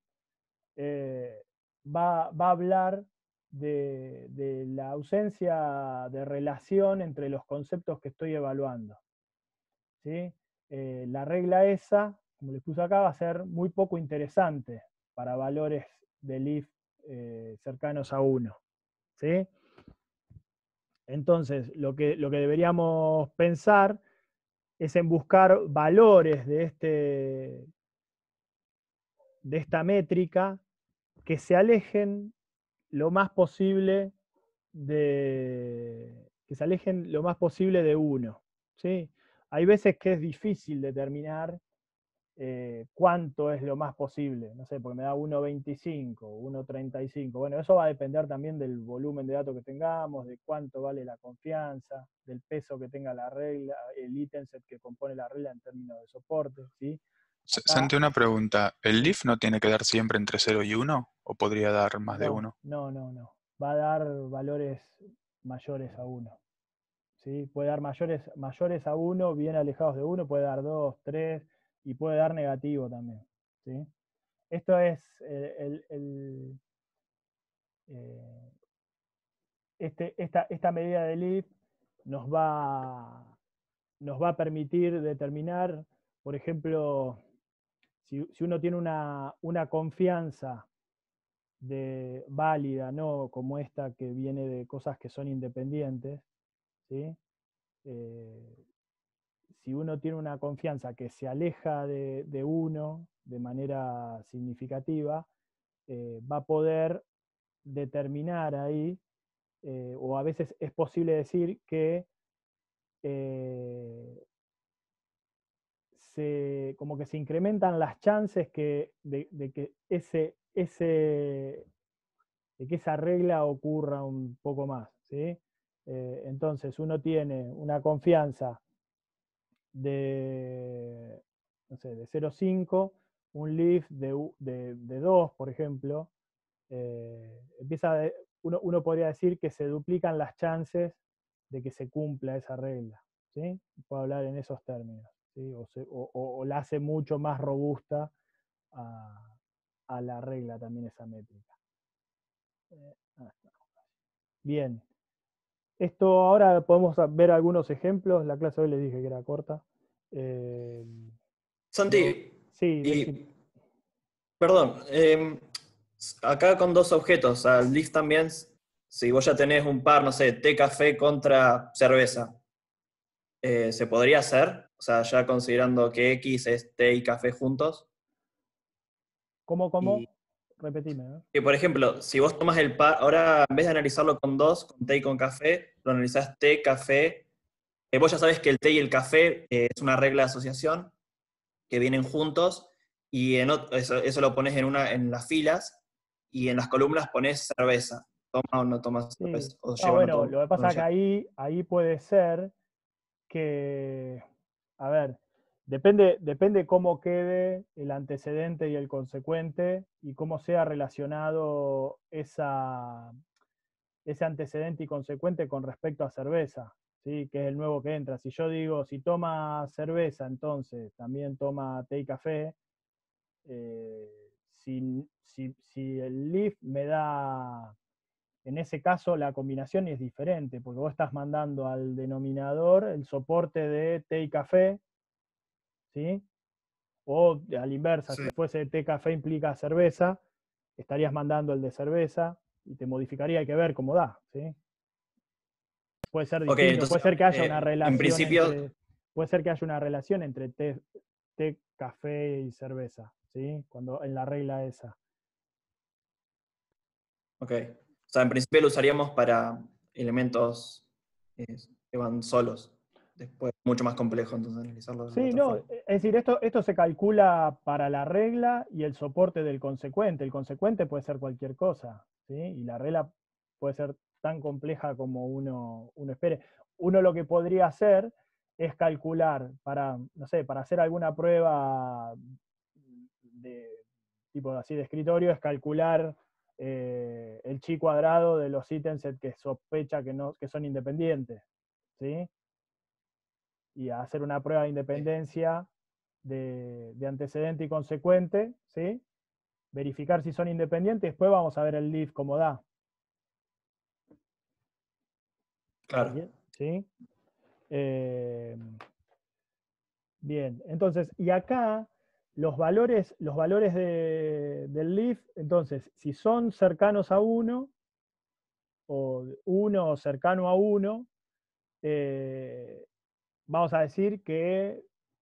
A: va a hablar de la ausencia de relación entre los conceptos que estoy evaluando, ¿sí? La regla esa, como les puse acá, va a ser muy poco interesante para valores de LIF cercanos a 1, ¿sí? Entonces, lo que deberíamos pensar es en buscar valores de esta métrica que se alejen lo más posible de 1, ¿sí? Hay veces que es difícil determinar cuánto es lo más posible, no sé, porque me da 1.25, 1.35, bueno, eso va a depender también del volumen de datos que tengamos, de cuánto vale la confianza, del peso que tenga la regla, el ítem set que compone la regla en términos de soporte, ¿sí?
B: Santi, una pregunta. ¿El LIF no tiene que dar siempre entre 0 y 1? ¿O podría dar más de 1?
A: No. Va a dar valores mayores a 1. ¿Sí? Puede dar mayores a 1, bien alejados de 1, puede dar 2, 3, y puede dar negativo también, ¿sí? Esto es esta medida de LIF nos va a permitir determinar, por ejemplo, si uno tiene una confianza válida, no como esta que viene de cosas que son independientes, ¿sí? Si uno tiene una confianza que se aleja de 1 de manera significativa, va a poder determinar ahí, o a veces es posible decir que como que se incrementan las chances de que esa regla ocurra un poco más, ¿sí? Entonces uno tiene una confianza de 0,5, un LIF de 2, por ejemplo, uno podría decir que se duplican las chances de que se cumpla esa regla, ¿sí? Puedo hablar en esos términos, ¿sí? O la hace mucho más robusta a la regla también esa métrica. Bien. Esto ahora podemos ver algunos ejemplos. La clase hoy les dije que era corta.
D: Santi,
A: Sí,
D: perdón, acá con dos objetos, al LIF también, si vos ya tenés un par, no sé, té, café contra cerveza, ¿se podría hacer? O sea, ya considerando que X es té y café juntos.
A: ¿Cómo?
D: Y
A: Repetime, ¿no?
D: que, por ejemplo, si vos tomas el par, ahora en vez de analizarlo con dos, con té y con café, lo analizás té, café. Vos ya sabés que el té y el café es una regla de asociación, que vienen juntos, y eso lo pones en las filas, y en las columnas pones cerveza. ¿Toma o no toma cerveza?
A: Sí.
D: O
A: No,
D: lleva o no
A: bueno,
D: toma.
A: lo que pasa es que ahí puede ser que, a ver, depende cómo quede el antecedente y el consecuente y cómo sea relacionado ese antecedente y consecuente con respecto a cerveza, ¿sí? Que es el nuevo que entra. Si yo digo, si toma cerveza, entonces también toma té y café. Si el LIF me da, en ese caso la combinación es diferente, porque vos estás mandando al denominador el soporte de té y café, ¿sí? O a la inversa,
D: Sí.
A: si fuese té café implica cerveza, estarías mandando el de cerveza y te modificaría, hay que ver cómo da, ¿sí? puede ser
D: Ok,
A: distinto,
D: entonces,
A: puede ser que haya una
D: en
A: relación
D: principio,
A: puede ser que haya una relación entre té, café y cerveza, ¿sí? Cuando en la regla esa.
D: ok. O sea, en principio lo usaríamos para elementos que van solos. Después, mucho más complejo, entonces, analizarlo de
A: Sí,
D: otra
A: no,
D: forma.
A: es decir, esto se calcula para la regla y el soporte del consecuente. El consecuente puede ser cualquier cosa, ¿sí? Y la regla puede ser tan compleja como uno espere. Uno lo que podría hacer es calcular para, no sé, para hacer alguna prueba de tipo así de escritorio, es calcular el chi cuadrado de los ítems que sospecha que son independientes, ¿sí? Y hacer una prueba de independencia de antecedente y consecuente, ¿sí? Verificar si son independientes, después vamos a ver el leaf cómo da.
D: Claro.
A: ¿Sí? Bien, entonces, y acá los valores del leaf, entonces, si son cercanos a 1, o 1 o cercano a 1, vamos a decir que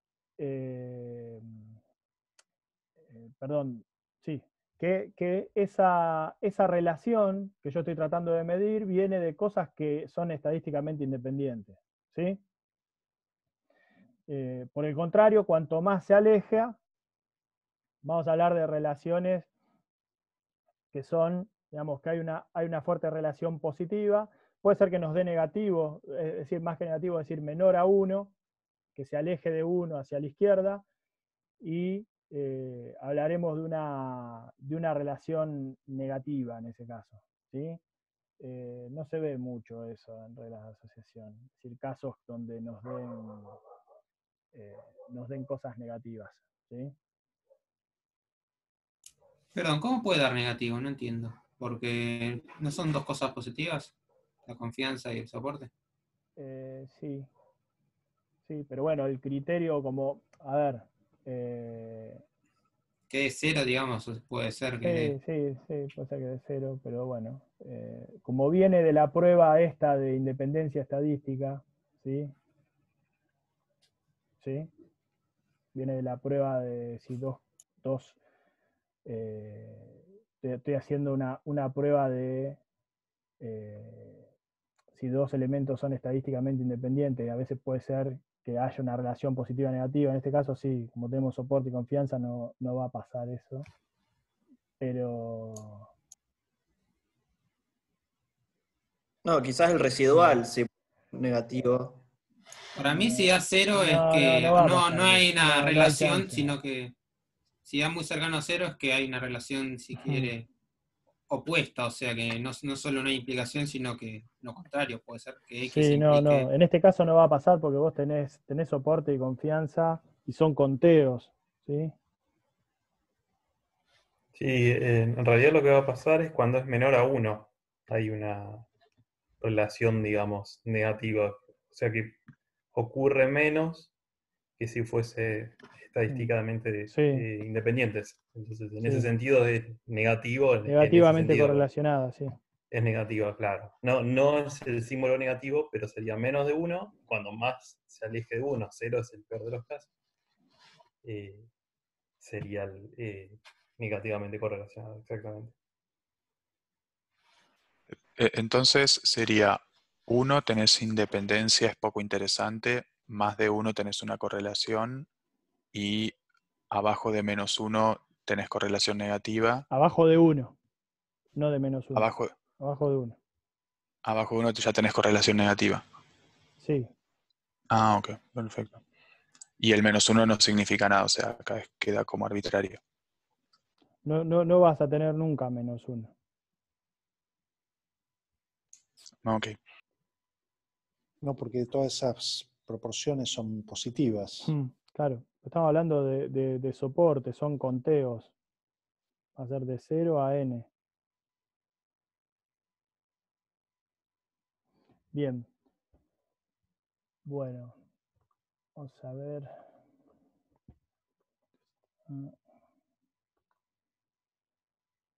A: perdón, sí, que esa relación que yo estoy tratando de medir viene de cosas que son estadísticamente independientes, ¿sí? Por el contrario, cuanto más se aleja, vamos a hablar de relaciones que son, digamos, que hay una fuerte relación positiva, puede ser que nos dé negativo, es decir, más que negativo, es decir, menor a 1, que se aleje de 1 hacia la izquierda, y hablaremos de una relación negativa en ese caso, ¿sí? No se ve mucho eso en reglas de asociación, es decir, casos donde nos den cosas negativas, ¿sí?
F: Perdón, ¿cómo puede dar negativo? No entiendo. Porque no son dos cosas positivas, la confianza y el soporte.
A: Sí, sí, pero bueno, el criterio como, a ver,
F: Que es cero, digamos, puede ser que...
A: sí, puede ser que de 0, pero bueno, como viene de la prueba esta de independencia estadística, ¿sí? ¿Sí? Viene de la prueba de si estoy haciendo una prueba de si dos elementos son estadísticamente independientes, y a veces puede ser que haya una relación positiva o negativa. En este caso sí, como tenemos soporte y confianza no va a pasar eso, pero
D: No, quizás el residual, sí, negativo.
F: Para mí si da cero es
A: no
F: que
A: va a
F: no,
A: pasar
F: no hay
A: eso.
F: una
A: No hay
F: relación,
A: chance.
F: sino que si da muy cercano a cero es que hay una relación, si quiere, opuesta, o sea que no solo no hay implicación, sino que lo contrario, puede ser que X
A: Sí, no.
F: implique...
A: En este caso no va a pasar porque vos tenés soporte y confianza y son conteos, ¿sí?
G: Sí, en realidad lo que va a pasar es cuando es menor a 1. Hay una relación, digamos, negativa. O sea que ocurre menos que si fuese estadísticamente
A: Sí,
G: independientes. Entonces, en ese
A: sí.
G: sentido es negativo, en ese
A: Negativamente
G: sentido
A: correlacionada, sí.
G: es negativa, claro. No es el símbolo negativo, pero sería menos de 1 cuando más se aleje de 1. 0 es el peor de los casos. Sería negativamente correlacionado, exactamente.
B: Entonces sería 1 tenés independencia, es poco interesante, más de 1 tenés una correlación y abajo de -1 tenés correlación negativa,
A: Abajo de 1, no de -1.
B: abajo,
A: Abajo de 1.
B: abajo de 1 ya tenés correlación negativa.
A: Sí.
B: Ah, ok, perfecto. Y el -1 no significa nada, o sea, acá queda como arbitrario.
A: No vas a tener nunca -1.
B: Ok.
C: No, porque todas esas proporciones son positivas.
A: Claro, estamos hablando de soporte, son conteos. Va a ser de 0 a n. Bien. Bueno, vamos a ver.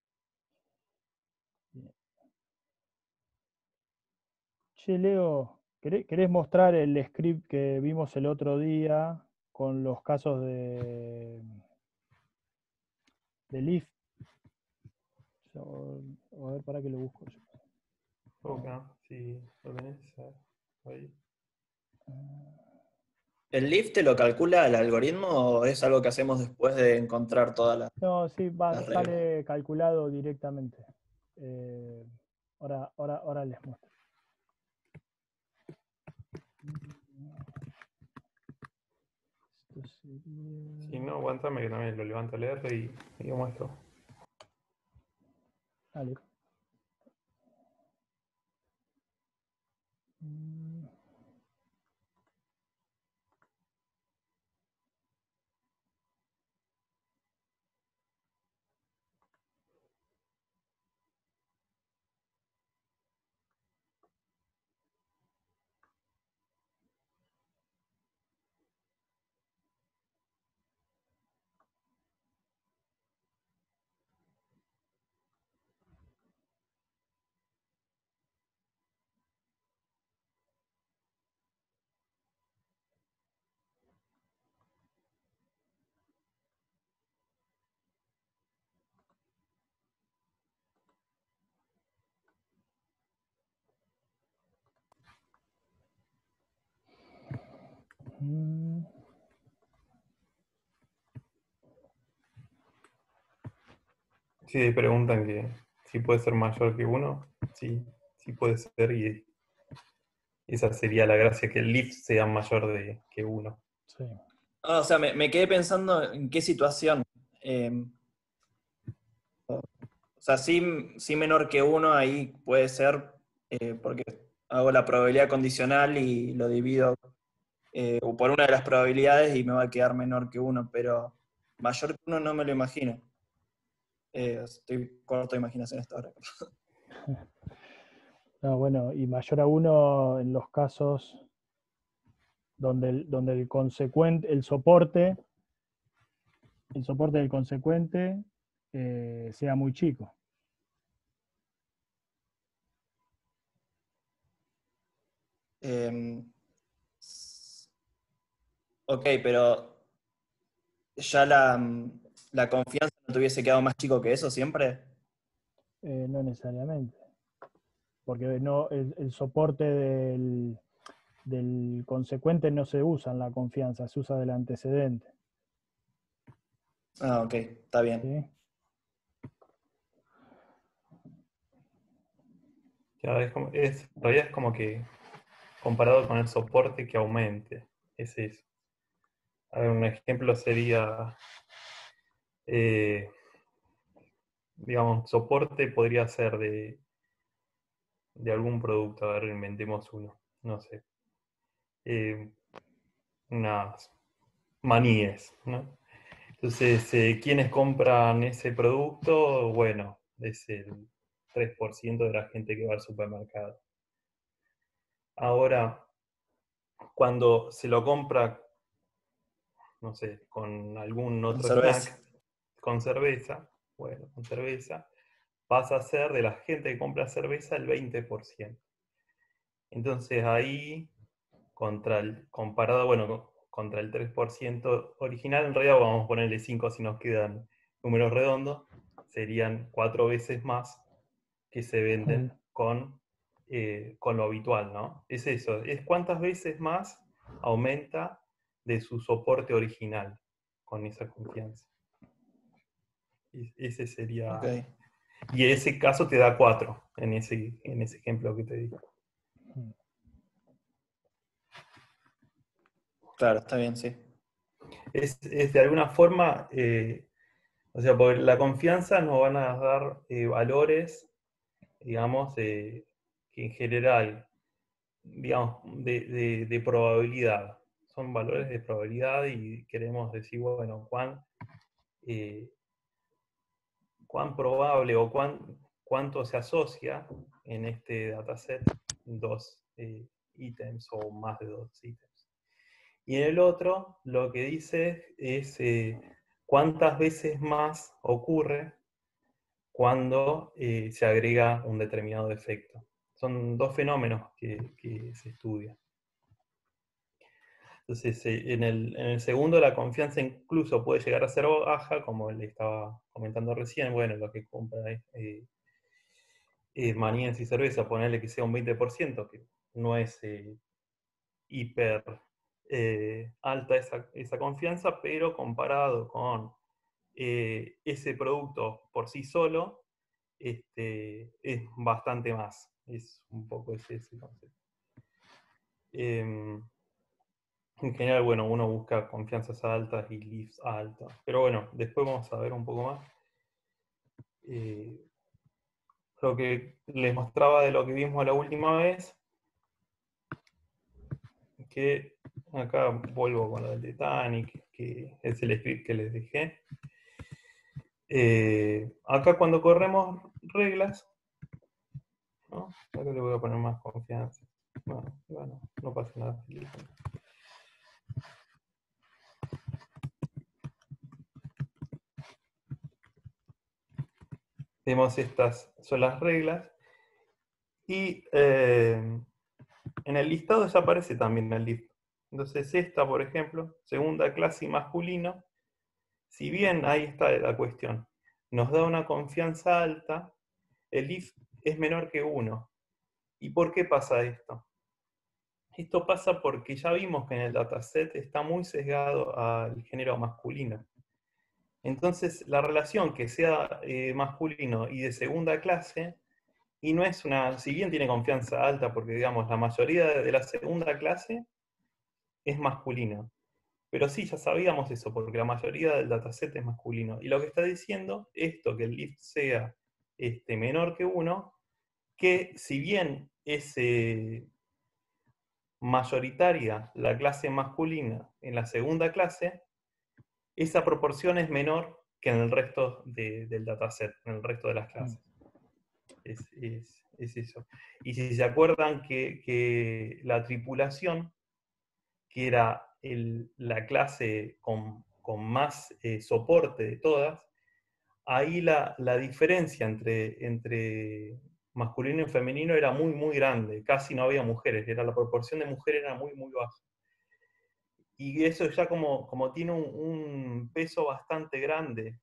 A: Bien. Che, Leo, ¿Querés mostrar el script que vimos el otro día con los casos de if? A ver, para que lo busco yo.
G: Ok, si lo tenés ahí.
D: ¿El if te lo calcula el algoritmo o es algo que hacemos después de encontrar todas las
A: No, sí,
D: reglas?
A: sale calculado directamente. Ahora les muestro. Esto sería...
G: Si no, aguántame que también lo levanto el R y lo muestro.
A: Dale.
G: Sí, preguntan que si puede ser mayor que 1. Sí, sí puede ser, y esa sería la gracia, que el if sea mayor que 1.
A: Sí.
D: O sea, me quedé pensando en qué situación. O sea, sí menor que 1 ahí puede ser, porque hago la probabilidad condicional y lo divido por una de las probabilidades y me va a quedar menor que 1, pero mayor que 1 no me lo imagino. Estoy corto de imaginación hasta ahora.
A: No, bueno, y mayor a 1 en los casos donde el consecuente, el soporte del consecuente sea muy chico.
D: Ok, pero ya la confianza no te hubiese quedado más chico que eso siempre.
A: No necesariamente. Porque no, el soporte del consecuente no se usa en la confianza, se usa del antecedente.
D: Ah, ok, está bien.
A: ¿Sí?
G: Ya, en realidad es como que comparado con el soporte que aumente. Es eso. A ver, un ejemplo sería, digamos, soporte podría ser de algún producto. A ver, inventemos uno. No sé. Unas maníes, ¿no? Entonces, ¿quiénes compran ese producto? Bueno, es el 3% de la gente que va al supermercado. Ahora, cuando se lo compra, no sé, con algún otro
D: Cerveza.
G: snack, con cerveza, bueno, con cerveza, pasa a ser de la gente que compra cerveza el 20%. Entonces ahí, comparado, bueno, contra el 3% original, en realidad vamos a ponerle 5 si nos quedan números redondos, serían 4 veces más que se venden con lo habitual, ¿no? Es eso, es cuántas veces más aumenta de su soporte original con esa confianza. Ese sería...
D: Okay.
G: Y ese caso te da 4 en ese ejemplo que te di.
D: Claro, está bien, sí.
G: Es de alguna forma, o sea, porque la confianza nos van a dar valores, digamos, que en general, digamos, de probabilidad. Son valores de probabilidad y queremos decir, bueno, cuán probable o cuánto se asocia en este dataset 2 ítems o más de 2 ítems. Y en el otro, lo que dice es cuántas veces más ocurre cuando se agrega un determinado efecto. son dos fenómenos que se estudian. Entonces, en el segundo la confianza incluso puede llegar a ser baja, como le estaba comentando recién. Bueno, lo que compra manías y cerveza, ponerle que sea un 20%, que no es hiper alta esa confianza, pero comparado con ese producto por sí solo, es bastante más. Es un poco ese concepto. En general, bueno, uno busca confianzas altas y leads altas. Pero bueno, después vamos a ver un poco más. Lo que les mostraba de lo que vimos la última vez, que acá vuelvo con lo del Titanic, que es el script que les dejé. Acá cuando corremos reglas, ¿no? Acá le voy a poner más confianza. Bueno, no pasa nada. Vemos estas son las reglas. Y en el listado ya aparece también el if. Entonces esta, por ejemplo, segunda clase y masculino, si bien ahí está la cuestión, nos da una confianza alta, el if es menor que 1. ¿Y por qué pasa esto? Esto pasa porque ya vimos que en el dataset está muy sesgado al género masculino. Entonces la relación que sea masculino y de segunda clase, y no es una, si bien tiene confianza alta, porque digamos la mayoría de la segunda clase es masculino. Pero sí, ya sabíamos eso, porque la mayoría del dataset es masculino. Y lo que está diciendo, esto, que el lift sea menor que 1, que si bien es mayoritaria la clase masculina en la segunda clase, esa proporción es menor que en el resto del dataset, en el resto de las clases. Es eso. Y si se acuerdan que la tripulación, que era la clase con más soporte de todas, ahí la diferencia entre masculino y femenino era muy, muy grande. Casi no había mujeres, la proporción de mujeres era muy, muy baja. Y eso ya como tiene un peso bastante grande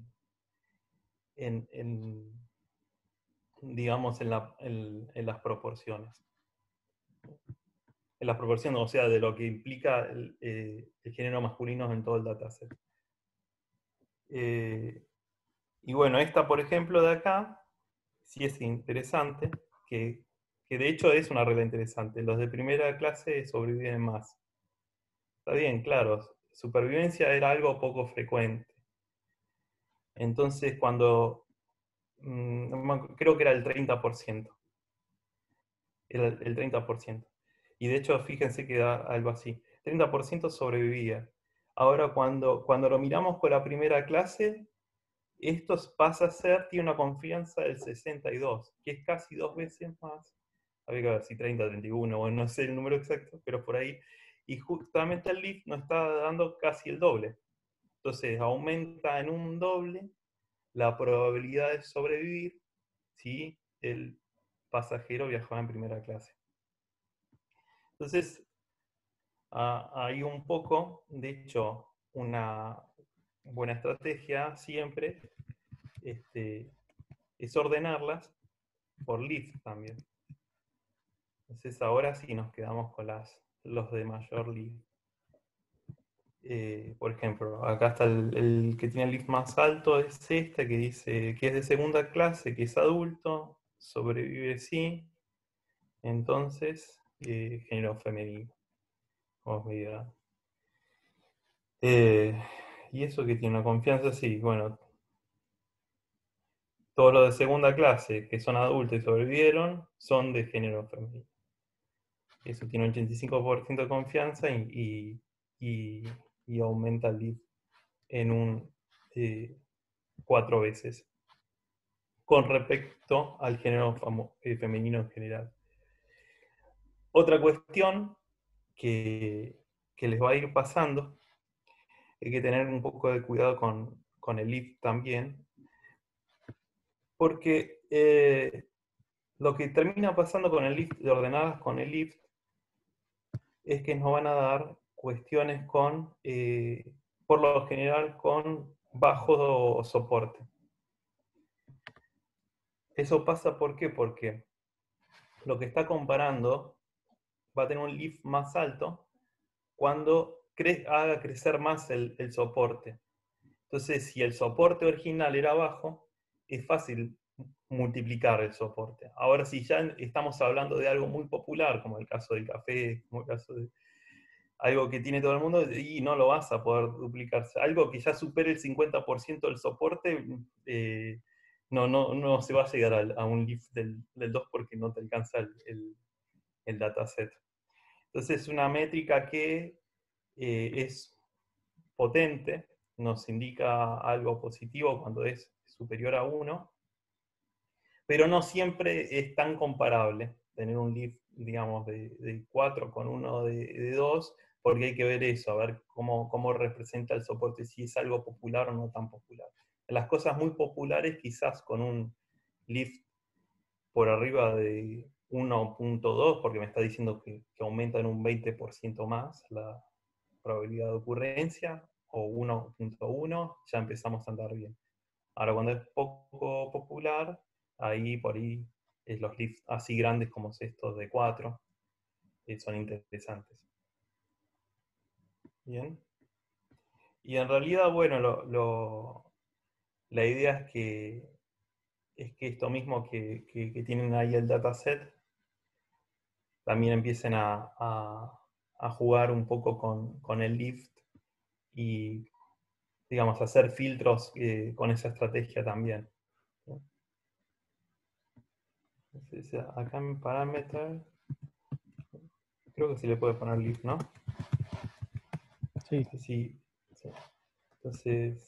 G: digamos, en las proporciones. En las proporciones, o sea, de lo que implica el género masculino en todo el dataset. Y bueno, esta, por ejemplo, de acá, sí es interesante, que de hecho es una regla interesante. Los de primera clase sobreviven más. Está bien, claro, supervivencia era algo poco frecuente. Entonces, cuando, creo que era el 30%. Era el 30%. Y de hecho, fíjense que da algo así. 30% sobrevivía. Ahora, cuando lo miramos con la primera clase, esto pasa a ser, tiene una confianza del 62, que es casi 2 veces más. Habría que ver si 30, 31, o no sé el número exacto, pero por ahí. Y justamente el lift nos está dando casi el doble. Entonces, aumenta en un doble la probabilidad de sobrevivir si el pasajero viajaba en primera clase. Entonces, hay un poco, de hecho, una buena estrategia siempre es ordenarlas por lift también. Entonces ahora sí nos quedamos con los de mayor lift. Por ejemplo, acá está el que tiene el lift más alto, es este que dice que es de segunda clase, que es adulto, sobrevive sí, entonces género femenino. Vamos a mirar. Y eso que tiene una confianza, sí, bueno. Todos los de segunda clase que son adultos y sobrevivieron son de género femenino. Eso tiene un 85% de confianza y aumenta el lead en 4 veces con respecto al género femenino en general. Otra cuestión que les va a ir pasando, hay que tener un poco de cuidado con el lead también, porque Lo que termina pasando con el lift de ordenadas con el lift es que nos van a dar cuestiones con, por lo general, con bajo soporte. Eso pasa, ¿por qué? Porque lo que está comparando va a tener un lift más alto cuando haga crecer más el soporte. Entonces, si el soporte original era bajo, es fácil multiplicar el soporte. Ahora, si ya estamos hablando de algo muy popular, como el caso del café, como el caso de algo que tiene todo el mundo, y no lo vas a poder duplicarse. Algo que ya supere el 50% del soporte, no se va a llegar a un lift del 2 porque no te alcanza el dataset. Entonces, es una métrica que es potente, nos indica algo positivo cuando es superior a 1, pero no siempre es tan comparable tener un lift, digamos, de 4 con uno de 2, porque hay que ver eso, a ver cómo representa el soporte, si es algo popular o no tan popular. En las cosas muy populares, quizás con un lift por arriba de 1.2, porque me está diciendo que aumenta en un 20% más la probabilidad de ocurrencia, o 1.1, ya empezamos a andar bien. Ahora, cuando es poco popular, ahí por ahí los lifts así grandes como estos de 4 son interesantes. Bien. Y en realidad, bueno, la idea es que esto mismo que tienen ahí el dataset, también empiecen a jugar un poco con el lift y, digamos, hacer filtros con esa estrategia también. Entonces, acá en parámetros, creo que sí le puede poner lift, ¿no?
A: Sí.
G: Sí. Entonces,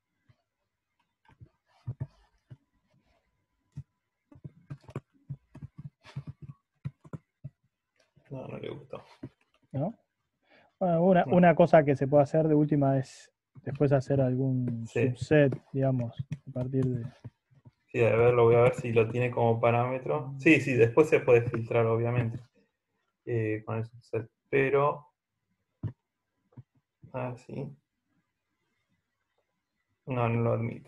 G: no le gustó.
A: ¿No? Bueno, una cosa que se puede hacer de última es después hacer algún subset, digamos, a partir de...
G: Sí, a ver, lo voy a ver si lo tiene como parámetro. Sí, después se puede filtrar, obviamente, con el subset. Pero, sí. No lo admite.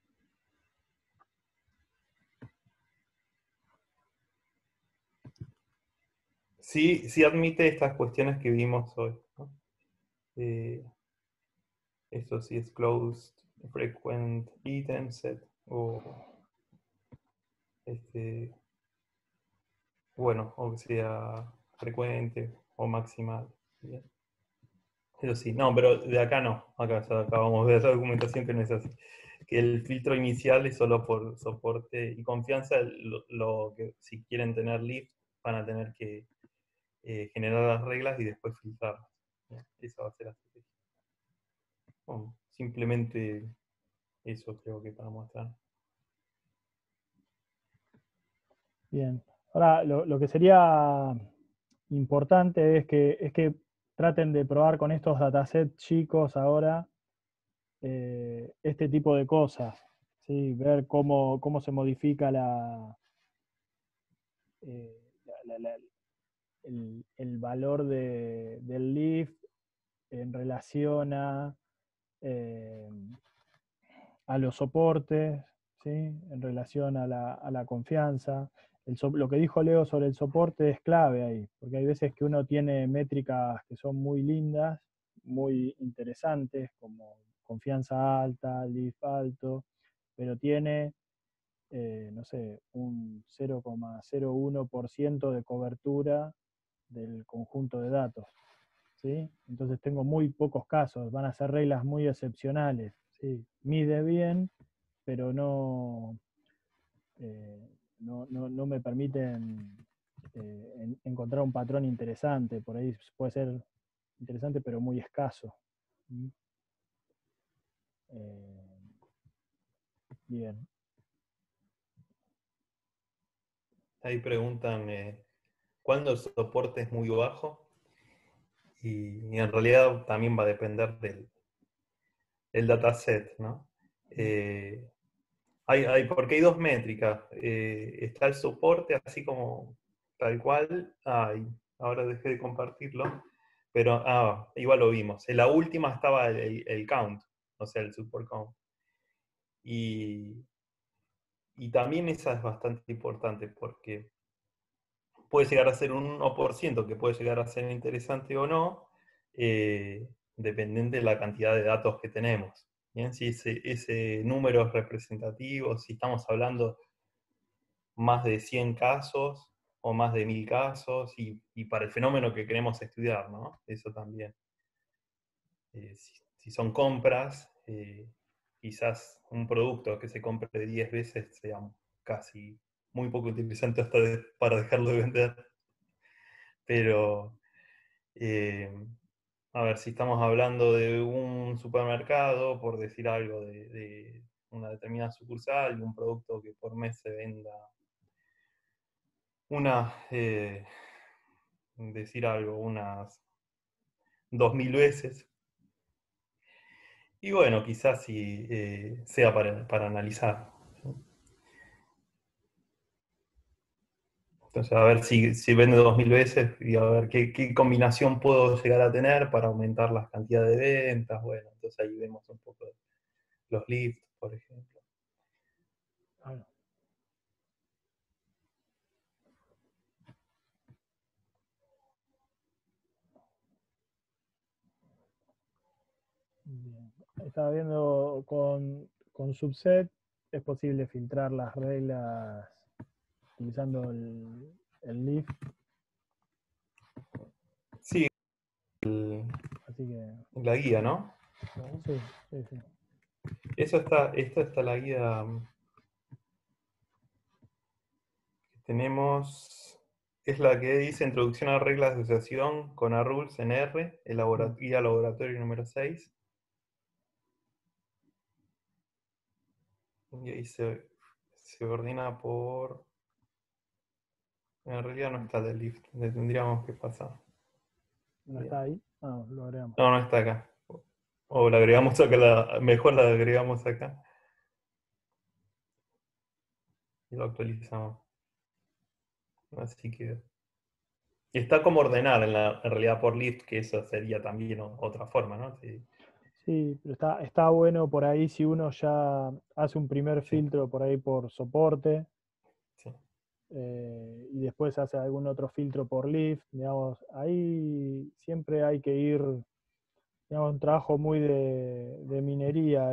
G: Sí admite estas cuestiones que vimos hoy, ¿no? Esto sí es closed, frequent item set, o bueno, o que sea frecuente o maximal. Bien. Eso sí, no, pero de acá no. Acá acabamos de ver la documentación que no es así. Que el filtro inicial es solo por soporte y confianza. Lo que si quieren tener lift, van a tener que generar las reglas y después filtrarlas. Esa va a ser la estrategia. Bueno, simplemente eso creo que para mostrar.
A: Bien. Ahora, lo que sería importante es que traten de probar con estos datasets chicos ahora este tipo de cosas, ¿sí? Ver cómo se modifica el valor del lift en relación a los soportes, ¿sí? En relación a la confianza. Lo que dijo Leo sobre el soporte es clave ahí, porque hay veces que uno tiene métricas que son muy lindas, muy interesantes, como confianza alta, lift alto, pero tiene, no sé, un 0,01% de cobertura del conjunto de datos, ¿sí? Entonces tengo muy pocos casos, van a ser reglas muy excepcionales, ¿sí? Mide bien, pero no me permiten encontrar un patrón interesante. Por ahí puede ser interesante, pero muy escaso. Bien.
G: Ahí preguntan cuándo el soporte es muy bajo, y en realidad también va a depender del dataset, ¿no? Porque hay dos métricas. Está el soporte, así como tal cual. Ahora dejé de compartirlo. Pero igual lo vimos. En la última estaba el count, o sea, el support count. Y también esa es bastante importante porque puede llegar a ser un 1%, que puede llegar a ser interesante o no, dependiente de la cantidad de datos que tenemos. Bien, si ese número es representativo, si estamos hablando más de 100 casos o más de 1000 casos, y para el fenómeno que queremos estudiar, ¿no? Eso también. Si son compras, quizás un producto que se compre 10 veces sea casi muy poco interesante hasta para dejarlo de vender. Pero, a ver, si estamos hablando de un supermercado, por decir algo, de una determinada sucursal, y un producto que por mes se venda decir algo, unas 2000 veces. Y bueno, quizás sí sea para analizar. Entonces, a ver si vende 2000 veces y a ver qué combinación puedo llegar a tener para aumentar las cantidades de ventas. Bueno, entonces ahí vemos un poco los leads, por ejemplo.
A: Claro. Bien. Estaba viendo con subset, es posible filtrar las reglas utilizando el leaf.
G: Sí,
A: Así que,
G: la guía, ¿no?
A: sí.
G: Esta está la guía que tenemos, es la que dice Introducción a reglas de asociación con A-Rules en R, guía laboratorio número 6. Y ahí se ordena por... En realidad no está del lift, le tendríamos que pasar.
A: ¿No
G: Bien.
A: está ahí? No, lo agregamos.
G: No está acá. O la agregamos acá, mejor la agregamos acá. Y lo actualizamos. Así que... Está como ordenar en realidad por lift, que eso sería también otra forma, ¿no? Sí.
A: Sí, pero está bueno por ahí si uno ya hace un primer filtro por ahí por soporte,
G: Sí.
A: Y después hace algún otro filtro por lift, digamos, ahí siempre hay que ir, digamos, un trabajo muy de minería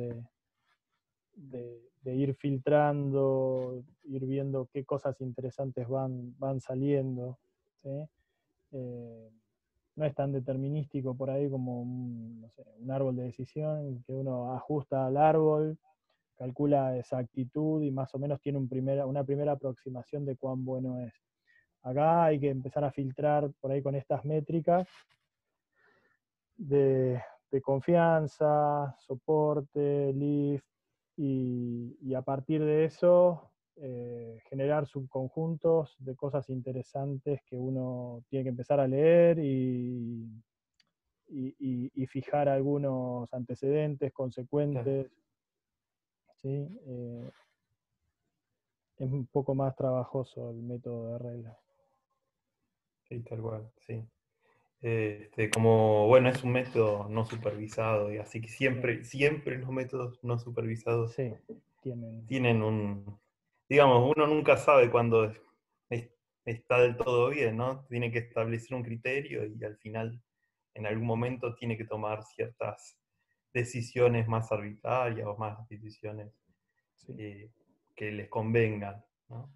A: de ir filtrando, ir viendo qué cosas interesantes van saliendo, ¿sí? No es tan determinístico por ahí como no sé, un árbol de decisión, que uno ajusta al árbol, calcula exactitud y más o menos tiene una primera aproximación de cuán bueno es. Acá hay que empezar a filtrar por ahí con estas métricas de confianza, soporte, lift, y a partir de eso generar subconjuntos de cosas interesantes que uno tiene que empezar a leer y fijar algunos antecedentes, consecuentes. ¿Sí? Es un poco más trabajoso el método de reglas.
G: Sí, tal cual, sí. Como, bueno, es un método no supervisado, y así que siempre los métodos no supervisados tienen digamos, uno nunca sabe cuándo está del todo bien, ¿no? Tiene que establecer un criterio y al final, en algún momento, tiene que tomar ciertas decisiones más arbitrarias o más decisiones que les convengan, ¿no?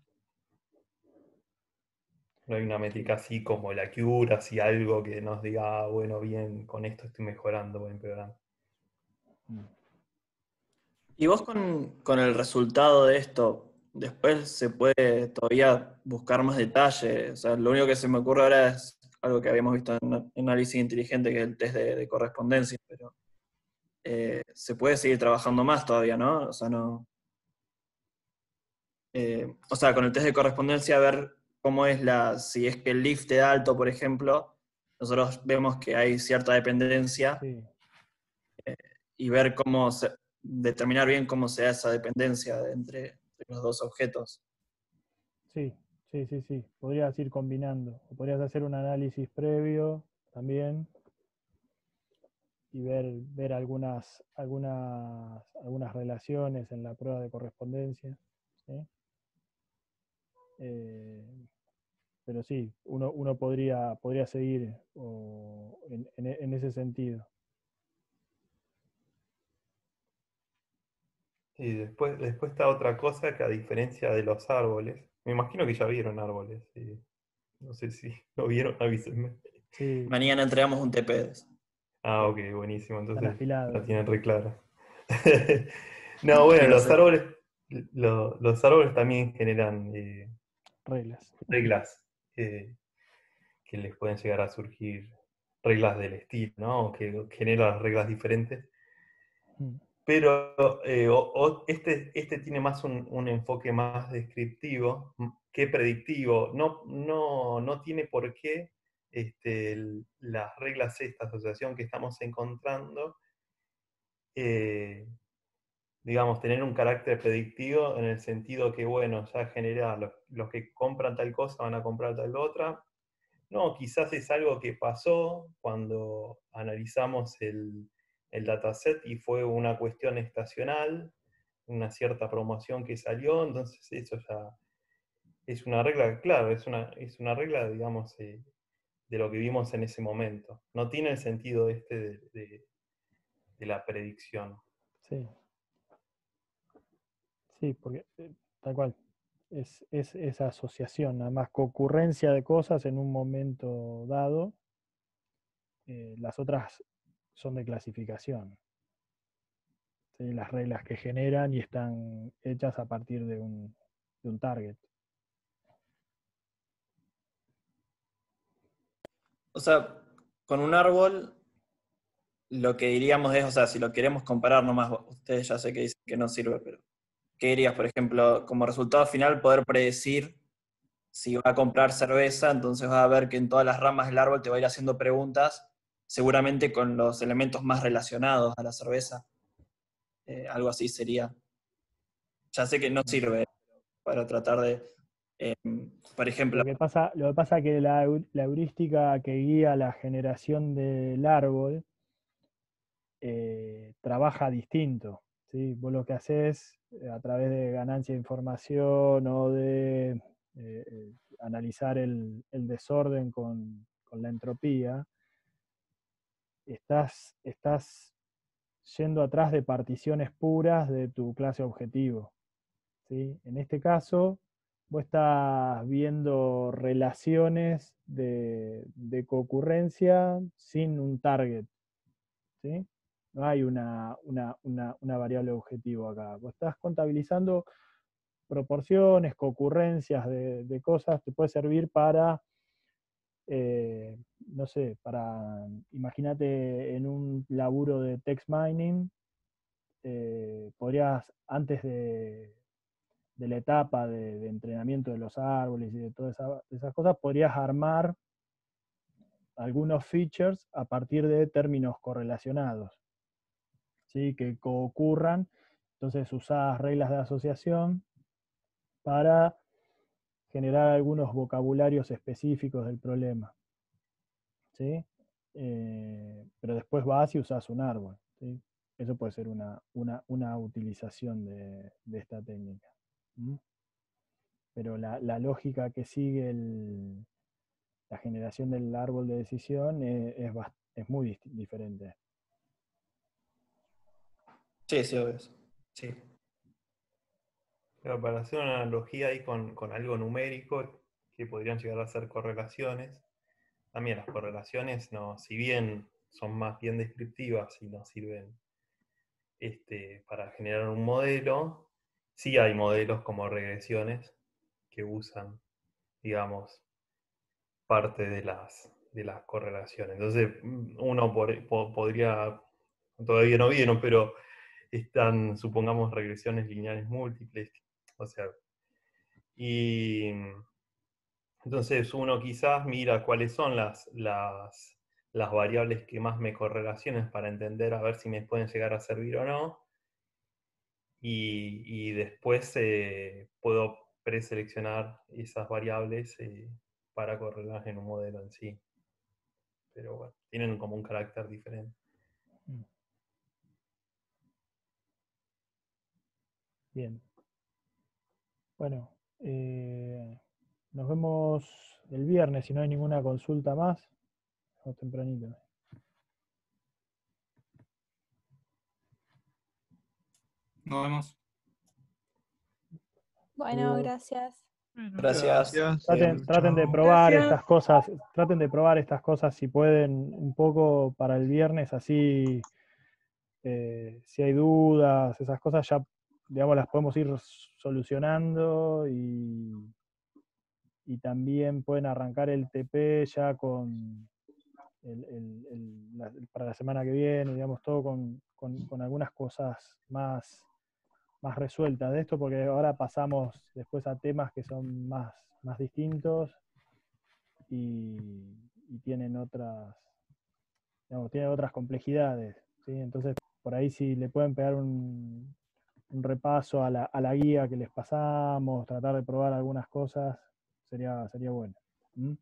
G: No hay una métrica así como la Cure, así algo que nos diga, bueno, bien, con esto estoy mejorando o empeorando.
D: Y vos con el resultado de esto, después se puede todavía buscar más detalle. O sea, lo único que se me ocurre ahora es algo que habíamos visto en análisis inteligente, que es el test de correspondencia, pero se puede seguir trabajando más todavía, ¿no? O sea, no. Con el test de correspondencia, ver cómo es si es que el lift es alto, por ejemplo, nosotros vemos que hay cierta dependencia, y ver cómo determinar bien cómo se da esa dependencia entre los dos objetos.
A: Sí. Podrías ir combinando. O podrías hacer un análisis previo también y ver algunas relaciones en la prueba de correspondencia. ¿Sí? Pero sí, uno podría seguir en ese sentido.
G: Y después está otra cosa que, a diferencia de los árboles, me imagino que ya vieron árboles. No sé si lo vieron, avísenme.
A: Sí,
D: Mañana entregamos un TP de eso.
G: Ah, ok, buenísimo.
A: están
G: Entonces
A: afilados.
G: la tienen re clara. No, bueno,
D: Sí, lo sé.
G: los árboles también generan
A: Reglas.
G: que les pueden llegar a surgir reglas del estilo, ¿no? O que generan reglas diferentes.
A: Mm.
G: Pero este tiene más un enfoque más descriptivo que predictivo. No tiene por qué las reglas de esta asociación que estamos encontrando, digamos, tener un carácter predictivo en el sentido que, bueno, ya genera los que compran tal cosa van a comprar tal otra. No, quizás es algo que pasó cuando analizamos el dataset y fue una cuestión estacional, una cierta promoción que salió, entonces eso ya es una regla, claro, es una regla, digamos, de lo que vimos en ese momento. No tiene el sentido de la predicción.
A: Sí. Sí, porque tal cual. Es esa asociación, nada más concurrencia de cosas en un momento dado. Las otras son de clasificación. ¿Sí? Las reglas que generan y están hechas a partir de un target.
D: O sea, con un árbol, lo que diríamos es, o sea, si lo queremos comparar nomás, ustedes ya sé que dicen que no sirve, pero ¿qué dirías, por ejemplo, como resultado final poder predecir si va a comprar cerveza? Entonces vas a ver que en todas las ramas del árbol te va a ir haciendo preguntas, seguramente con los elementos más relacionados a la cerveza. Algo así sería. Ya sé que no sirve para tratar de, por ejemplo,
A: Lo que pasa es que la heurística que guía la generación del árbol trabaja distinto. ¿Sí? Vos lo que haces a través de ganancia de información o de analizar el desorden con la entropía, estás yendo atrás de particiones puras de tu clase objetivo. ¿Sí? En este caso, vos estás viendo relaciones de concurrencia sin un target. ¿Sí? No hay una variable objetivo acá. Vos estás contabilizando proporciones, concurrencias de cosas, te puede servir para, no sé, imagínate en un laburo de text mining, podrías, antes de la etapa de entrenamiento de los árboles y de todas esas cosas, podrías armar algunos features a partir de términos correlacionados, ¿sí? Que ocurran. Entonces usás reglas de asociación para generar algunos vocabularios específicos del problema. ¿Sí? Pero después vas y usás un árbol. ¿Sí? Eso puede ser una utilización de esta técnica. ¿Mm? Pero la lógica que sigue la generación del árbol de decisión es muy diferente.
D: sí, sí, obvio. Sí.
G: Pero para hacer una analogía ahí con algo numérico, que podrían llegar a ser correlaciones, también las correlaciones, no, si bien son más bien descriptivas y nos sirven para generar un modelo, sí hay modelos como regresiones que usan, digamos, parte de las correlaciones. Entonces, uno podría, todavía no vieron, pero están, supongamos, regresiones lineales múltiples, o sea, y entonces uno quizás mira cuáles son las variables que más me correlacionan para entender a ver si me pueden llegar a servir o no. y después puedo preseleccionar esas variables para correrlas en un modelo en sí. Pero bueno, tienen como un carácter diferente.
A: Bien. Bueno, nos vemos el viernes si no hay ninguna consulta más. O tempranito.
F: Nos vemos.
H: Bueno, gracias.
I: Bueno,
D: Gracias.
A: Traten de
I: chao.
A: probar
E: Gracias.
A: estas cosas, traten de probar estas cosas si pueden un poco para el viernes, así si hay dudas, esas cosas ya, digamos, las podemos ir solucionando y también pueden arrancar el TP ya con para la semana que viene, digamos, todo con algunas cosas más resueltas de esto, porque ahora pasamos después a temas que son más distintos y tienen otras, digamos, tienen otras complejidades, ¿sí? Entonces, por ahí si le pueden pegar un repaso a la guía que les pasamos, tratar de probar algunas cosas, sería bueno. ¿Mm?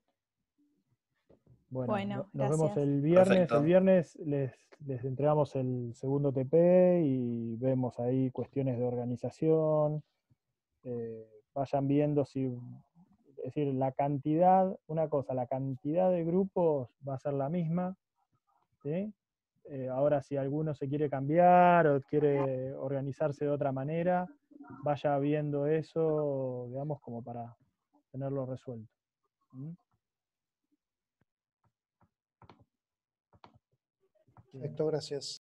A: Bueno, nos vemos
H: gracias.
A: el viernes.
D: Perfecto.
A: El viernes les entregamos el segundo TP y vemos ahí cuestiones de organización. Vayan viendo si, es decir, la cantidad de grupos va a ser la misma, ¿sí? Ahora si alguno se quiere cambiar o quiere organizarse de otra manera, vaya viendo eso, digamos, como para tenerlo resuelto. ¿Mm?
C: Perfecto, gracias.